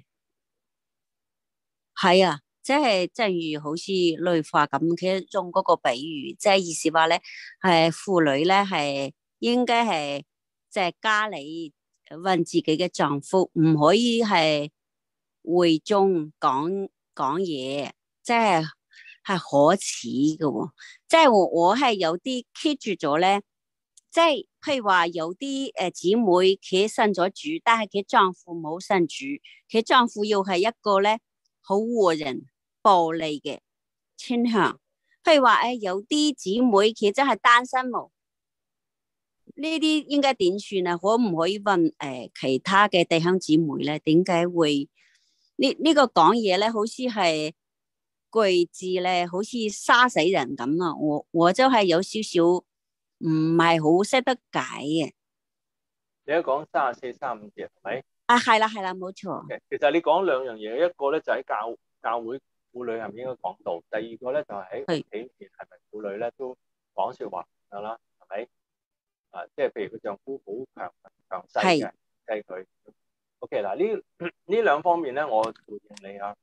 係啊，即係正如好似類話咁，佢用嗰個比喻，即係意思話咧，係婦女咧係應該係即係家裏問自己嘅丈夫，唔可以係會中講嘢，即係可恥嘅喎。即係我係有啲 keep 住咗咧，即係譬如話有啲姊妹佢信咗主，但係佢丈夫冇信主，佢丈夫要係一個咧好和人暴力嘅傾向。譬如話有啲姊妹佢真係單身冇。呢啲應該點算啊？可唔可以問其他嘅弟兄姊妹咧？點解會呢個講嘢咧？好似係句字咧，好似殺死人咁啊！我就係有少少唔係好識得解嘅。 你一講34、35節係咪？ 係啦，冇錯。 其實你講兩樣嘢，一個咧就喺教會婦女係咪應該講道，第二個咧就係喺屋企面係咪婦女咧都講説話咁啦，係咪？即係譬如佢丈夫好強勢嘅，即係佢。OK 嗱，呢兩方面咧，我回應你啊。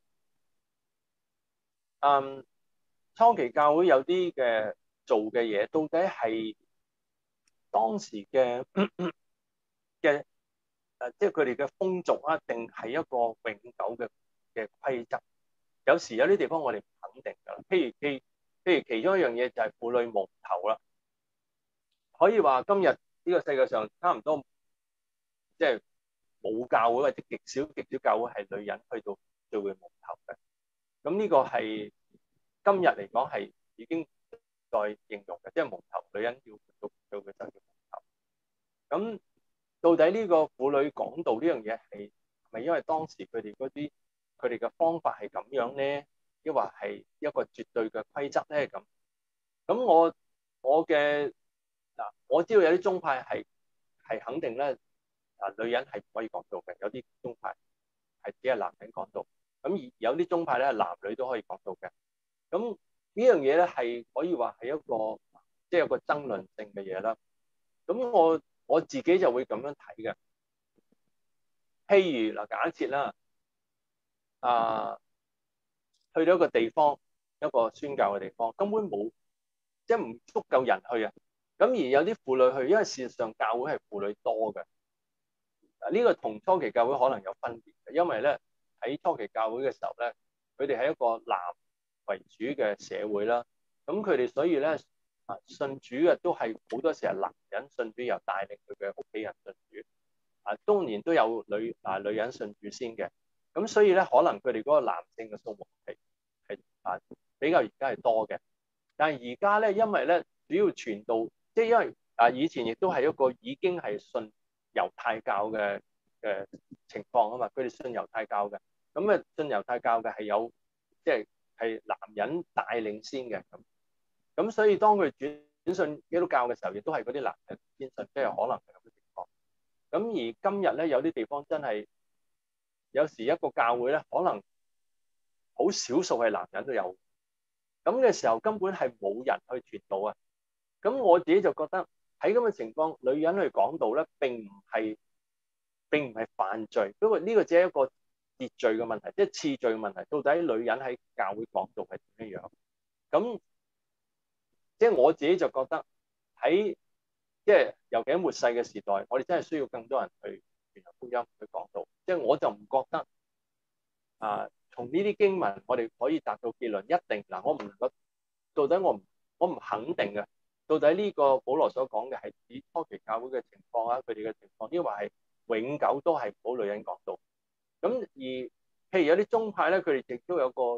初期教會有啲嘅做嘅嘢，到底係當時嘅即係佢哋嘅風俗啊，定係一個永久嘅規則？有時有啲地方我哋唔肯定㗎啦。譬如其中一樣嘢就係婦女蒙頭啦。可以話今日呢個世界上差唔多即係冇教會或者極少教會係女人去到聚會蒙頭嘅。咁呢個係今日嚟講係已經再應用嘅，即係蒙頭女人要做聚會就要蒙頭。咁到底呢個婦女講道呢樣嘢係咪因為當時佢哋嘅方法係咁樣咧，抑或係一個絕對嘅規則咧？咁我嘅我知道有啲宗派係肯定咧，女人係唔可以講道嘅，有啲宗派係只係男人講道。 咁而有啲宗派咧，男女都可以講道嘅。咁呢樣嘢咧係可以話係一個即係有個爭論性嘅嘢啦。咁我自己就會咁樣睇嘅。譬如嗱，假設啦，去到一個地方，一個宣教嘅地方，根本冇即係唔足夠人去啊。咁而有啲婦女去，因為事實上教會係婦女多嘅。呢個同初期教會可能有分別嘅，因為咧喺初期教會嘅時候咧，佢哋係一個男為主嘅社會啦。咁佢哋所以咧信主嘅都係好多時係男人信主，又帶領佢嘅屋企人信主。當然都有女人信主先嘅。咁所以咧可能佢哋嗰個男性嘅數目係比較而家係多嘅。但係而家咧，因為咧主要傳道，即係因為以前亦都係一個已經係信猶太教嘅情況啊嘛，佢哋信猶太教嘅，咁信猶太教嘅係有即係男人帶領先嘅，咁所以當佢轉信基督教嘅時候，亦都係嗰啲男人先信，即係可能係咁嘅情況。咁而今日咧有啲地方真係有時一個教會咧，可能好少數係男人都有，咁嘅時候根本係冇人去傳道啊。咁我自己就覺得喺咁嘅情況，女人去講道咧並唔係犯罪，不過呢個只係一個秩序嘅問題，即係次序嘅問題。到底女人喺教會講道係點樣？咁即係我自己就覺得喺即係尤其喺末世嘅時代，我哋真係需要更多人去傳福音去講道。即係我就唔覺得從呢啲經文我哋可以達到結論，一定嗱，我唔能夠到底我唔肯定嘅。到底呢個保羅所講嘅係指初期教會嘅情況啊，佢哋嘅情況，抑或係永久都係唔好女人講道？咁而譬如有啲宗派咧，佢哋亦都有個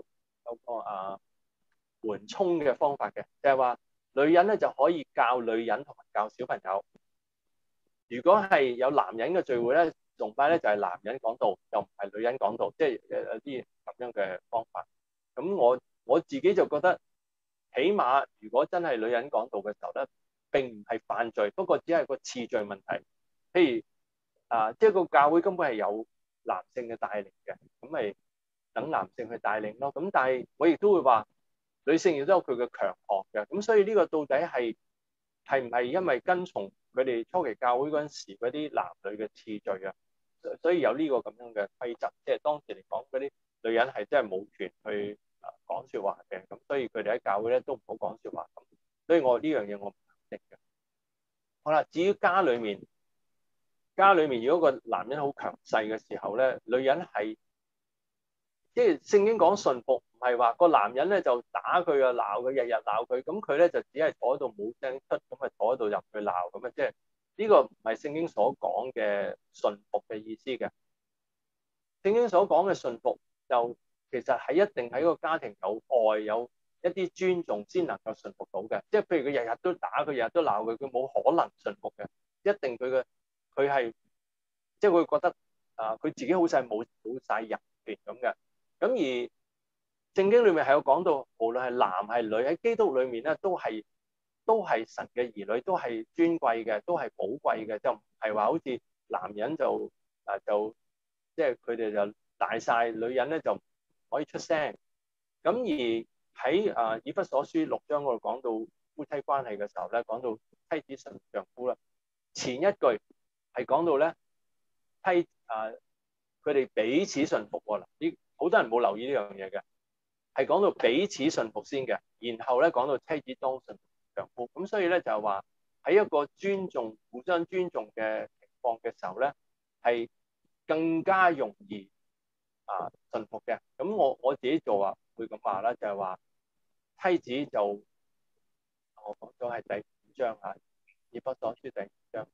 緩衝嘅方法嘅，就係話女人咧就可以教女人同埋教小朋友。如果係有男人嘅聚會咧，崇拜咧就係男人講道，就唔係女人講道，即係有啲咁樣嘅方法。咁我自己就覺得，起碼如果真係女人講道嘅時候咧，並唔係犯罪，不過只係個次序問題。譬如即係個教會根本係有男性嘅帶領嘅，咁咪等男性去帶領咯。咁但係我亦都會話，女性亦都有佢嘅強項嘅。咁所以呢個到底係唔係因為跟從佢哋初期教會嗰陣時嗰啲男女嘅次序啊？所以有呢個咁樣嘅規則，即係當時嚟講嗰啲女人係真係冇權去講説話嘅。咁所以佢哋喺教會咧都唔好講説話。咁所以我呢樣嘢我唔肯定嘅。好啦，至於家裏面如果個男人好強勢嘅時候咧，女人係即係聖經講順服，唔係話個男人咧就打佢啊，鬧佢，日日鬧佢，咁佢咧就只係坐喺度冇聲出，咁啊坐喺度入去鬧咁啊，即係呢個唔係聖經所講嘅順服嘅意思嘅。聖經所講嘅順服就其實係一定喺個家庭有愛，有一啲尊重先能夠順服到嘅。即係譬如佢日日都打佢，日日都鬧佢，佢冇可能順服嘅。一定佢係即係會覺得佢自己好似係冇晒人權咁嘅。咁而聖經裏面係有講到，無論係男係女喺基督裏面咧，都係神嘅兒女，都係尊貴嘅，都係寶貴嘅，就唔係話好似男人就即係佢哋就大晒，女人咧就唔可以出聲。咁而喺以弗所書6章嗰度講到夫妻關係嘅時候咧，講到妻子順服丈夫啦，前一句係講到咧佢哋彼此順服喎。嗱，好多人冇留意呢樣嘢嘅，係講到彼此順服先嘅，然後咧講到妻子當順服丈夫。咁所以咧就係話喺一個互相尊重嘅情況嘅時候咧，係更加容易順服嘅。咁我自己會咁話啦，就係話妻子就我講咗係第5章以弗所書第5章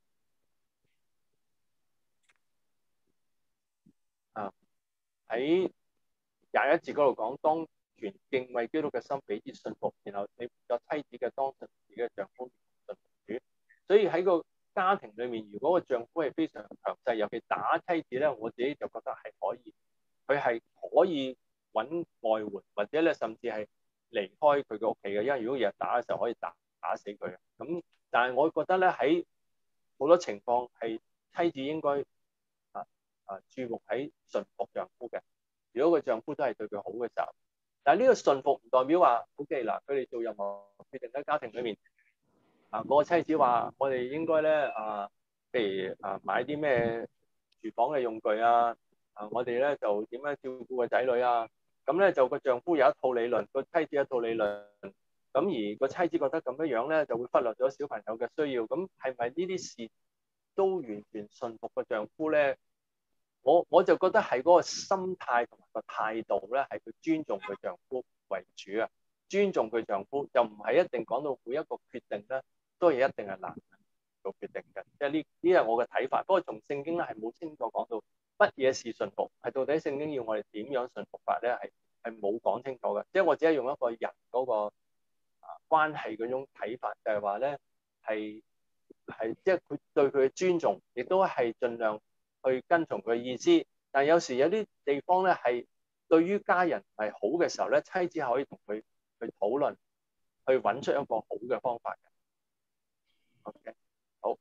喺21節嗰度講，當存敬畏基督嘅心彼此順服，然後你作妻子嘅當順自己嘅丈夫順服主。所以喺個家庭裏面，如果個丈夫係非常強勢，尤其打妻子咧，我自己就覺得係可以，佢係可以揾外援，或者咧甚至係離開佢嘅屋企嘅，因為如果日日打嘅時候可以打死佢。咁但係我覺得咧喺好多情況係妻子應該注目喺順服丈夫嘅。 如果個丈夫都係對佢好嘅時候，但係呢個順服唔代表話 OK 嗱，佢哋做任何決定喺家庭裏面個妻子話我哋應該咧譬如買啲咩廚房嘅用具我哋咧就點樣照顧個仔女咁咧就個丈夫有一套理論，個妻子有一套理論，咁而個妻子覺得咁樣咧就會忽略咗小朋友嘅需要，咁係咪呢啲事都完全順服個丈夫咧？我就覺得係嗰個心態同埋個態度咧，係佢尊重佢丈夫為主尊重佢丈夫就唔係一定講到每一個決定咧都係一定係男人做決定嘅，即係呢係我嘅睇法。不過從聖經咧係冇清楚講到乜嘢是順服，係到底聖經要我哋點樣順服法咧係冇講清楚嘅。即係我只係用一個人嗰個關係嗰種睇法，就係話咧係即係佢對佢嘅尊重，亦都係盡量去跟從佢嘅意思。但係有時有啲地方咧係對於家人唔係好嘅時候咧，妻子係可以同佢去討論，去揾出一個好嘅方法嘅。OK， 好，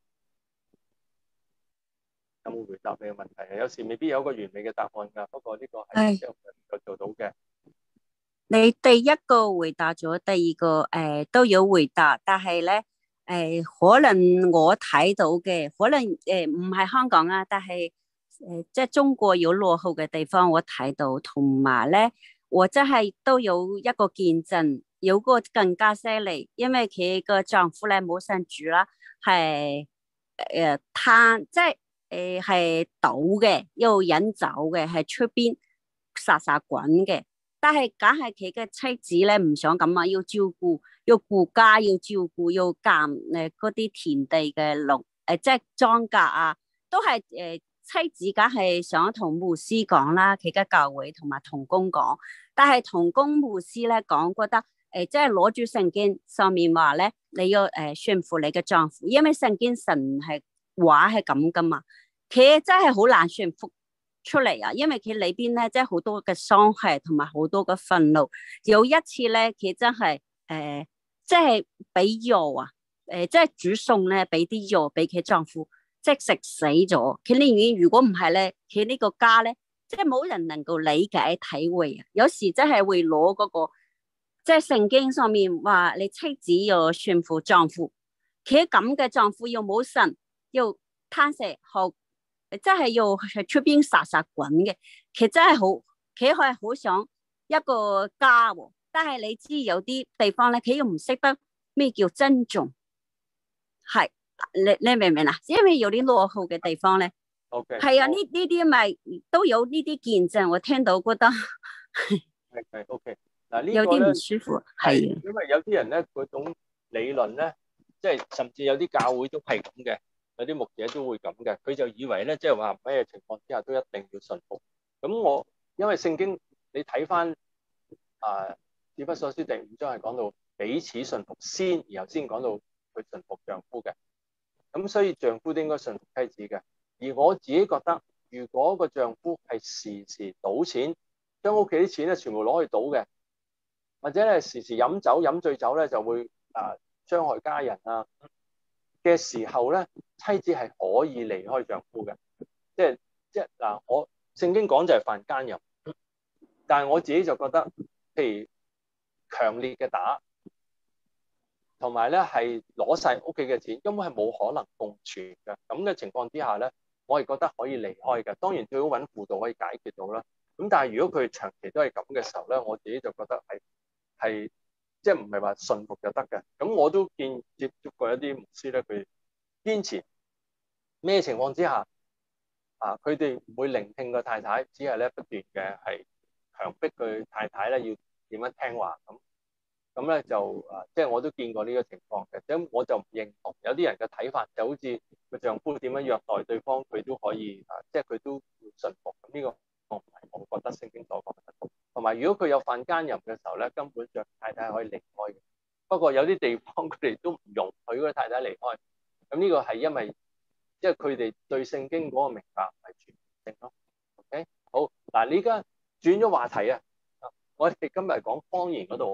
有冇回答你嘅問題？有時未必有一個完美嘅答案㗎，不過呢個係能夠做到嘅。 你第一個回答咗，第二個都有回答，但係咧可能我睇到嘅，可能唔係香港但係即係中國有落後嘅地方我睇到，同埋咧我真係都有一個見證，有個更加犀利，因為佢個丈夫咧冇信主啦，係攤即係係賭嘅，又飲酒嘅，係出邊撒滾嘅。但係梗係佢嘅妻子咧唔想咁要照顧，要顧家，要照顧，要監嗰啲田地嘅農即係莊稼都係妻子梗係想同牧師講啦，佢嘅教會同埋同工講，但係同工牧師咧講覺得即係攞住聖經上面話咧，你要順服你嘅丈夫，因為聖經神係話係咁噶嘛，佢真係好難順服出嚟因為佢裏邊咧，即係好多嘅傷害同埋好多嘅憤怒。有一次咧，佢真係即係俾藥即係煮餸咧，俾啲藥俾佢丈夫，即係食死咗。佢寧願如果唔係咧，佢呢個家咧，即係冇人能夠理解體會有時真係會攞嗰個，即係聖經上面話你妻子要順服丈夫，佢咁嘅丈夫又冇神，又貪食好。真係要係出邊撒滾嘅，其實真係好，佢係好想一個家但係你知有啲地方咧，佢又唔識得咩叫尊重，係你明唔明啊？因為有啲落後嘅地方咧，係呢啲咪都有呢啲見證，我聽到覺得係 OK 嗱，呢有啲唔舒服，係因為有啲人咧嗰種理論咧，即係甚至有啲教會都係咁嘅。有啲牧者都會咁嘅，佢就以為咧，即係話咩情況之下都一定要順服。咁因為聖經你睇翻以弗所書第5章係講到彼此順服先，然後先講到去順服丈夫嘅。咁所以丈夫都應該順服妻子嘅。而我自己覺得，如果個丈夫係時時賭錢，將屋企啲錢咧全部攞去賭嘅，或者咧時時飲酒飲醉酒咧就會傷害家人嘅時候咧，妻子係可以離開丈夫嘅，即係嗱，我聖經講就係犯奸淫，但係我自己就覺得，譬如強烈嘅打，同埋咧係攞晒屋企嘅錢，根本係冇可能共存嘅。咁嘅情況之下咧，我係覺得可以離開嘅。當然最好揾輔導可以解決到啦。咁但係如果佢長期都係咁嘅時候咧，我自己就覺得係。即係唔係話順服就得嘅，咁我都接觸過一啲牧師咧，佢堅持咩情況之下佢哋唔會聆聽個太太，只係咧不斷嘅係強迫佢太太咧要點樣聽話咁咧就即係我都見過呢個情況嘅，咁我就唔認同有啲人嘅睇法，就好似個丈夫點樣虐待對方，佢都可以即係佢都會順服。咁呢個我唔係我覺得聖經所講嘅。同埋，如果佢有犯奸淫嘅時候咧，根本上太太可以離開嘅。不過有啲地方佢哋都唔容許嗰個太太離開。咁呢個係因為即係佢哋對聖經嗰個明白唔係全面性咯。OK， 好嗱，你而家轉咗話題我哋今日講方言嗰度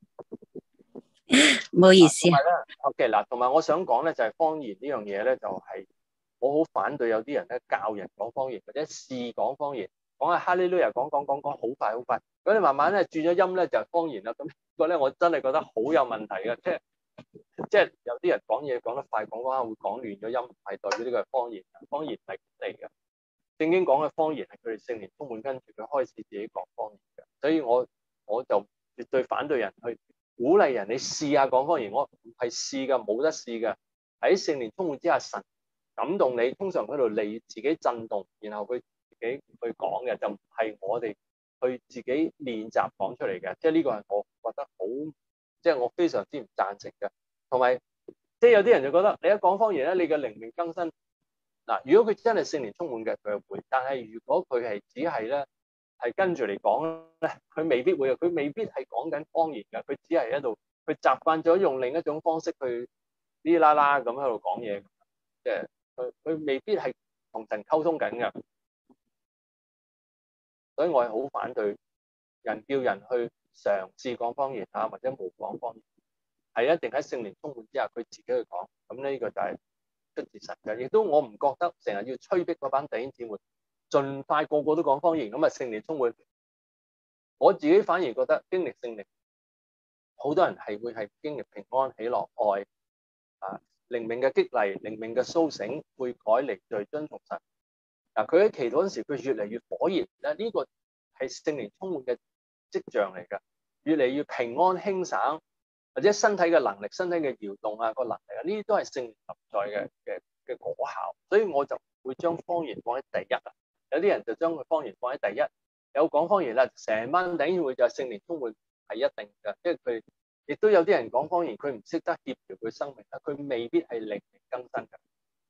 唔好意思 OK 嗱，同埋我想講咧就係方言呢樣嘢咧，就係我好反對有啲人咧教人講方言或者試講方言。 講下哈利路亞，講好快好快。咁你慢慢咧轉咗音咧就方言啦。咁呢個咧我真係覺得好有問題嘅，即係有啲人講嘢講得快，講下會講亂咗音，唔係代表呢個係方言。方言係嚟嘅，正經講嘅方言係佢哋聖靈充滿，跟住佢開始自己講方言嘅。所以我就絕對反對人去鼓勵人，你試下講方言。我唔係試㗎，冇得試㗎。喺聖靈充滿之下，神感動你，通常喺度你自己震動，然後佢自己去講嘅，就唔係我哋去自己練習講出嚟嘅。即係呢個係我覺得好，即係我非常之唔贊成嘅。同埋即係有啲人就覺得你一講方言咧，你嘅靈命更新。嗱，如果佢真係聖靈充滿嘅，佢係會；但係如果佢係只係咧係跟住嚟講咧，佢未必會嘅。佢未必係講緊方言嘅，佢只係喺度，佢習慣咗用另一種方式去哩啦啦咁喺度講嘢，即係佢未必係同神溝通緊嘅。所以我係好反對人叫人去嘗試講方言啊，或者模仿方言，係一定喺聖靈充滿之下，佢自己去講。咁呢個就係出自神嘅，亦都我唔覺得成日要催逼嗰班弟兄姊妹盡快個個都講方言，咁啊聖靈充滿。我自己反而覺得經歷聖靈，好多人係會係經歷平安、喜樂、愛啊，靈命嘅激勵、靈命嘅甦醒、悔改、離罪、遵從神。嗱，佢喺祈禱嗰時，佢越嚟越火熱咧，呢個係聖靈充滿嘅跡象嚟㗎。越嚟越平安輕省，或者身體嘅能力、身體嘅搖動啊，個能力啊，呢啲都係聖靈臨在嘅果效。所以我就會將方言放喺第一啊。有啲人就將個方言放喺第一，有講方言啦，成班弟兄會就係聖靈充滿係一定㗎。即係佢亦都有啲人講方言，佢唔識得協調佢生命啦，佢未必係靈命更新㗎。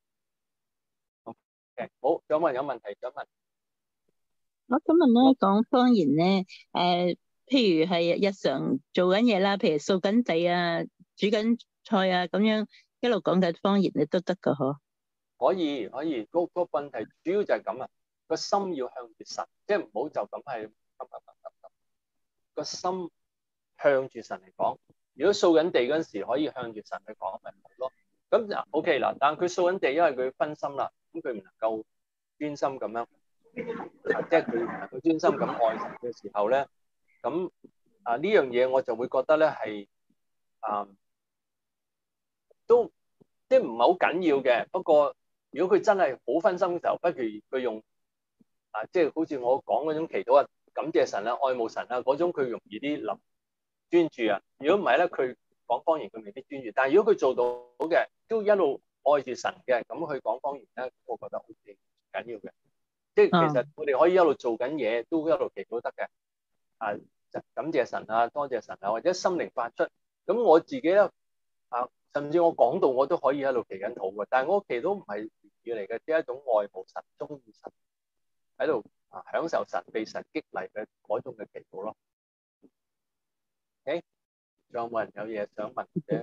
好，有冇人有問題想問？ 我想問咧，講方言咧，譬如係日常做緊嘢啦，譬如掃緊地啊、煮緊菜啊，咁樣一路講緊方言，你都得噶嗬？ 可以，個問題主要就係咁啊，個心要向住神，即係唔好就咁係個心向住神嚟講。如果掃緊地嗰陣時可以向住神去講，咪好咯。咁就 OK 啦。但係佢掃緊地，因為佢分心啦，咁佢唔能夠專心咁樣，即係佢唔能夠專心咁愛神嘅時候咧，咁呢樣嘢我就會覺得咧係都即係唔係好緊要嘅。不過如果佢真係好分心嘅時候，不如佢用即係好似我講嗰種祈禱啊、感謝神啊、愛慕神啊嗰種，佢容易啲諗專注啊。如果唔係咧，佢講方言佢未必專注。但係如果佢做到嘅，都一路愛住神嘅，咁佢講方言咧，我覺得好緊要嘅。即係其實我哋可以一路做緊嘢，都一路祈禱得嘅。感謝神啊，多謝神啊，或者心靈發出。咁我自己咧甚至我講道我都可以喺度祈緊禱嘅。但係我祈禱唔係言語嚟嘅，只係一種愛慕神、中意神，喺度享受神被神激勵嘅嗰種嘅祈禱咯。OK，仲有冇人有嘢想問嘅？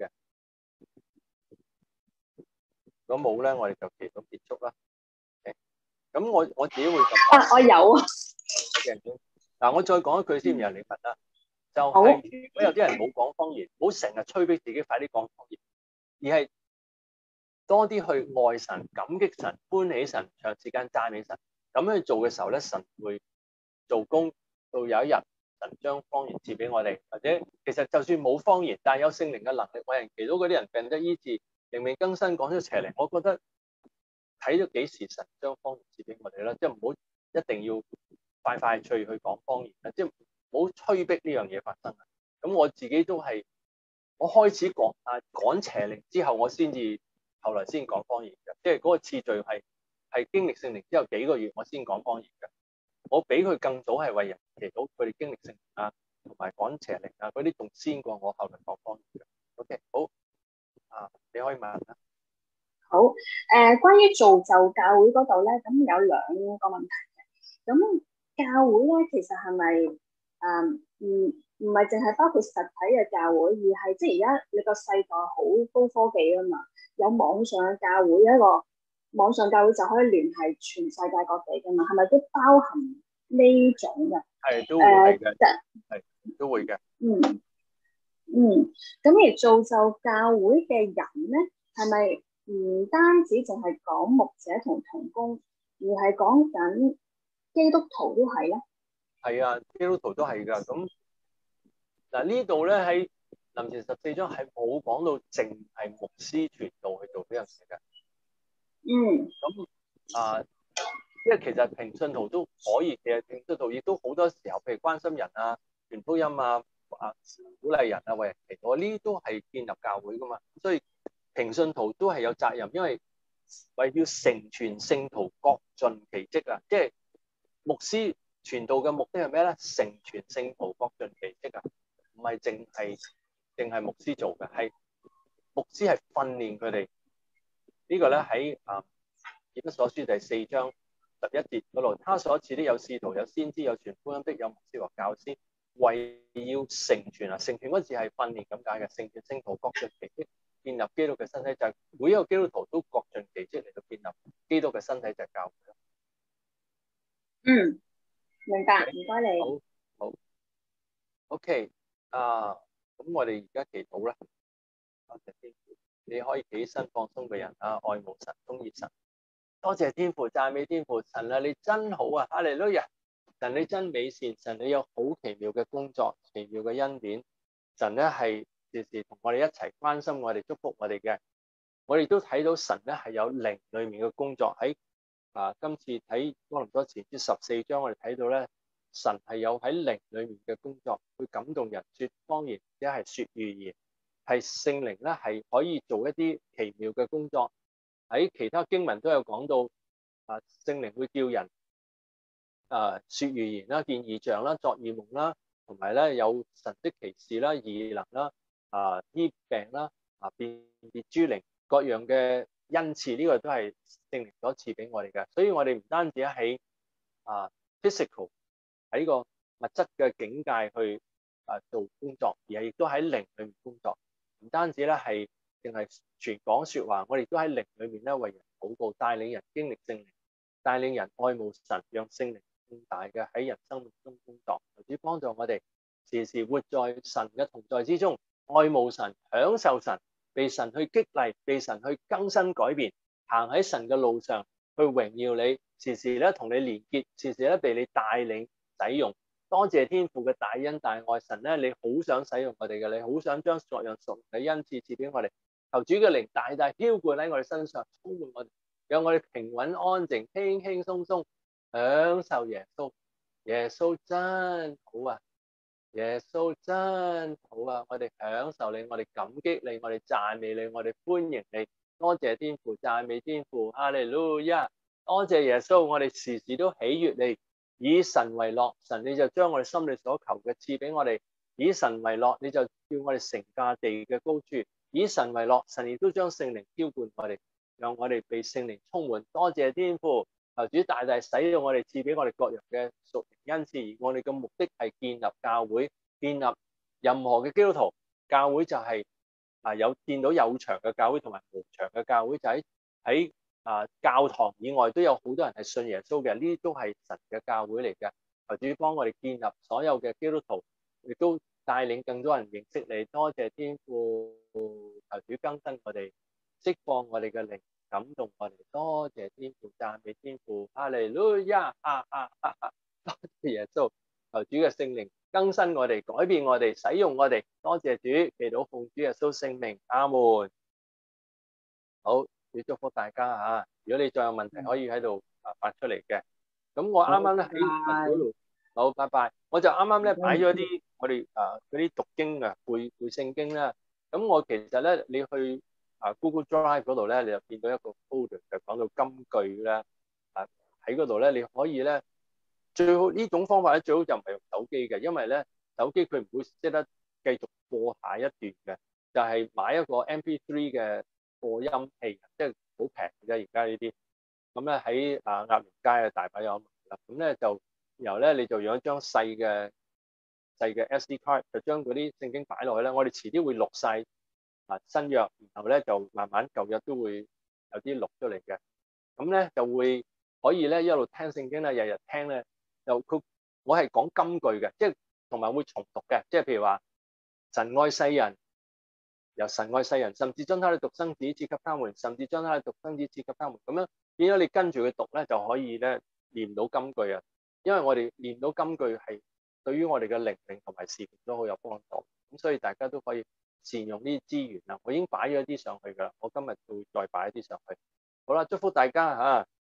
如果冇咧，我哋就祈禱結束啦。咁我自己會咁。 我有啊。 嗱，我再講一句先，有人嚟問啦，就係如果有啲人冇講方言，唔好成日催逼自己快啲講方言，而係多啲去愛神、感激神、歡喜神、長時間讚美神。咁樣去做嘅時候咧，神會做工，到有一日神將方言賜俾我哋，或者其實就算冇方言，但係有聖靈嘅能力為人祈禱，嗰啲人病得醫治、靈命更新、講出邪靈，我覺得睇咗幾時神將方言賜俾我哋啦，即係唔好一定要快快脆去講方言啦，即係唔好催逼呢樣嘢發生啊。咁我自己都係，我開始趕邪靈之後，我後來先講方言嘅，即係嗰個次序係經歷聖靈之後幾個月我先講方言嘅。我比佢更早係為人祈禱，佢哋經歷聖靈啊，同埋趕邪靈啊嗰啲仲先過我後來講方言嘅。OK， 好你可以問啦。 好，關於造就教會嗰度咧，咁有兩個問題嘅。咁教會咧，其實係咪唔係淨係包括實體嘅教會，而係即係而家你個世代好高科技啊嘛，有網上嘅教會，一個網上教會就可以聯繫全世界各地噶嘛，係咪都包含呢種嘅？ 係都會嘅，係都會嘅。 咁而造就教會嘅人咧，係咪唔單止淨係講牧者同同工，而係講緊基督徒都係咧？ 係啊，基督徒都係㗎。咁嗱呢度咧喺林前14章係冇講到淨係牧師傳道去做呢樣嘢嘅。咁因為其實平信徒都可以，其實平信徒亦都好多時候，譬如關心人啊、傳福音啊、鼓勵人啊、為人祈禱，呢啲都係建立教會㗎嘛。所以平信徒都係有責任，因為要成全聖徒，各盡其職啊。即係牧師傳道嘅目的係咩咧？成全聖徒，各盡其職啊，唔係淨係牧師做嘅，係牧師係訓練佢哋。呢個咧喺以弗所書第4章11節嗰度，他所賜的有使徒，有先知，有傳福音的，有牧師和教師，為要成全啊。成全嗰字係訓練咁解嘅，成全聖徒，各盡其職，建立基督嘅身體，就係每一個基督徒都各盡其職嚟到建立基督嘅身體，就係教會。 明白，唔該你。 好 ，OK 咁我哋而家祈禱啦。多謝天父，你可以起身放鬆嘅人啊，愛慕神，中意神。多謝天父，讚美天父，神啊，你真好啊！哈利路亞，神你真美善，神你有好奇妙嘅工作，奇妙嘅恩典。神咧係時時同我哋一齊關心我哋，祝福我哋嘅。我哋都睇到神咧係有靈裏面嘅工作喺今次睇哥林多前書14章，我哋睇到咧神係有喺靈裏面嘅工作，去感動人說方言，或者係說預言，係聖靈咧係可以做一啲奇妙嘅工作。喺其他經文都有講到，聖靈會叫人說預言啦、見異象啦、作異夢啦，同埋咧有神蹟奇事啦、異能啦、醫病啦、辨別諸靈各樣嘅恩賜，呢個都係聖靈所賜俾我哋嘅。所以我哋唔單止喺physical 喺個物質嘅境界去做工作，而係亦都喺靈裏面工作。唔單止咧係淨係傳講説話，我哋都喺靈裏面咧為人禱告，帶領人經歷聖靈，帶領人愛慕神，讓聖靈更大嘅喺人生命中工作。求主幫助我哋時時活在神嘅同在之中，愛慕神，享受神，被神去激勵，被神去更新改變，行喺神嘅路上去榮耀你，時時咧同你連結，時時咧被你帶領使用。多謝天父嘅大恩大愛，神咧你好想使用我哋嘅，你好想將各樣屬靈嘅恩賜賜俾我哋。求主嘅靈大大澆灌喺我哋身上，充滿我哋，讓我哋平穩安靜，輕輕鬆鬆享受耶穌。耶穌真好啊！耶穌真好啊！我哋享受你，我哋感激你，我哋讚美你，我哋歡迎你。多謝天父，讚美天父，哈利路亞！多謝耶穌，我哋時時都喜悅你。以神為樂，神你就將我哋心裏所求嘅賜俾我哋；以神為樂，你就叫我哋成架地嘅高處；以神為樂，神亦都將聖靈澆灌我哋，讓我哋被聖靈充滿。多謝天父，求主大大使用我哋，賜俾我哋各樣嘅屬靈恩賜。而我哋嘅目的係建立教會，建立任何嘅基督徒。教會就係見到有牆嘅教會同埋無牆嘅教會，就喺教堂以外都有好多人係信耶穌嘅，呢啲都係神嘅教會嚟嘅。求主幫我哋建立所有嘅基督徒，亦都帶領更多人認識你。多謝天父，求主更新我哋，釋放我哋嘅靈，感動我哋。多謝天父，讚美天父，哈利路亞！多謝耶穌，求主嘅聖靈更新我哋，改變我哋，使用我哋。多謝主，祈禱奉主耶穌聖名，阿門。好。要祝福大家嚇！如果你再有問題，可以喺度發出嚟嘅。咁我啱啱咧喺嗰度，好，拜拜。我就啱啱咧擺咗啲我哋嗰啲讀經背聖經啦。咁我其實咧，你去Google Drive 嗰度咧，你就見到一個 folder 就講到金句啦。喺嗰度咧，你可以咧最好呢種方法咧，最好就唔係用手機嘅，因為咧手機佢唔會識得繼續播下一段嘅，就係買一個 MP3 嘅播音器，即係好平嘅啫，而家呢啲。咁咧喺鴨寮街大把有啦。咁咧就然後咧你就用一張細嘅 SD card，就將嗰啲聖經擺落去咧。我哋遲啲會錄晒新約，然後咧就慢慢舊約都會有啲錄出嚟嘅。咁咧就會可以咧一路聽聖經咧，日日聽咧。我係講金句嘅，即係同埋會重讀嘅，即係譬如話神愛世人。由神愛世人，甚至將他的獨生子賜給他們，甚至將他的獨生子賜給他們，咁樣變咗你跟住佢讀咧，就可以咧念到金句啊！ 因為我哋念到金句係對於我哋嘅靈命同埋事業都好有幫助。咁所以大家都可以善用呢啲資源啦。我已經擺咗一啲上去㗎啦，我今日會再擺一啲上去。好啦，祝福大家嚇。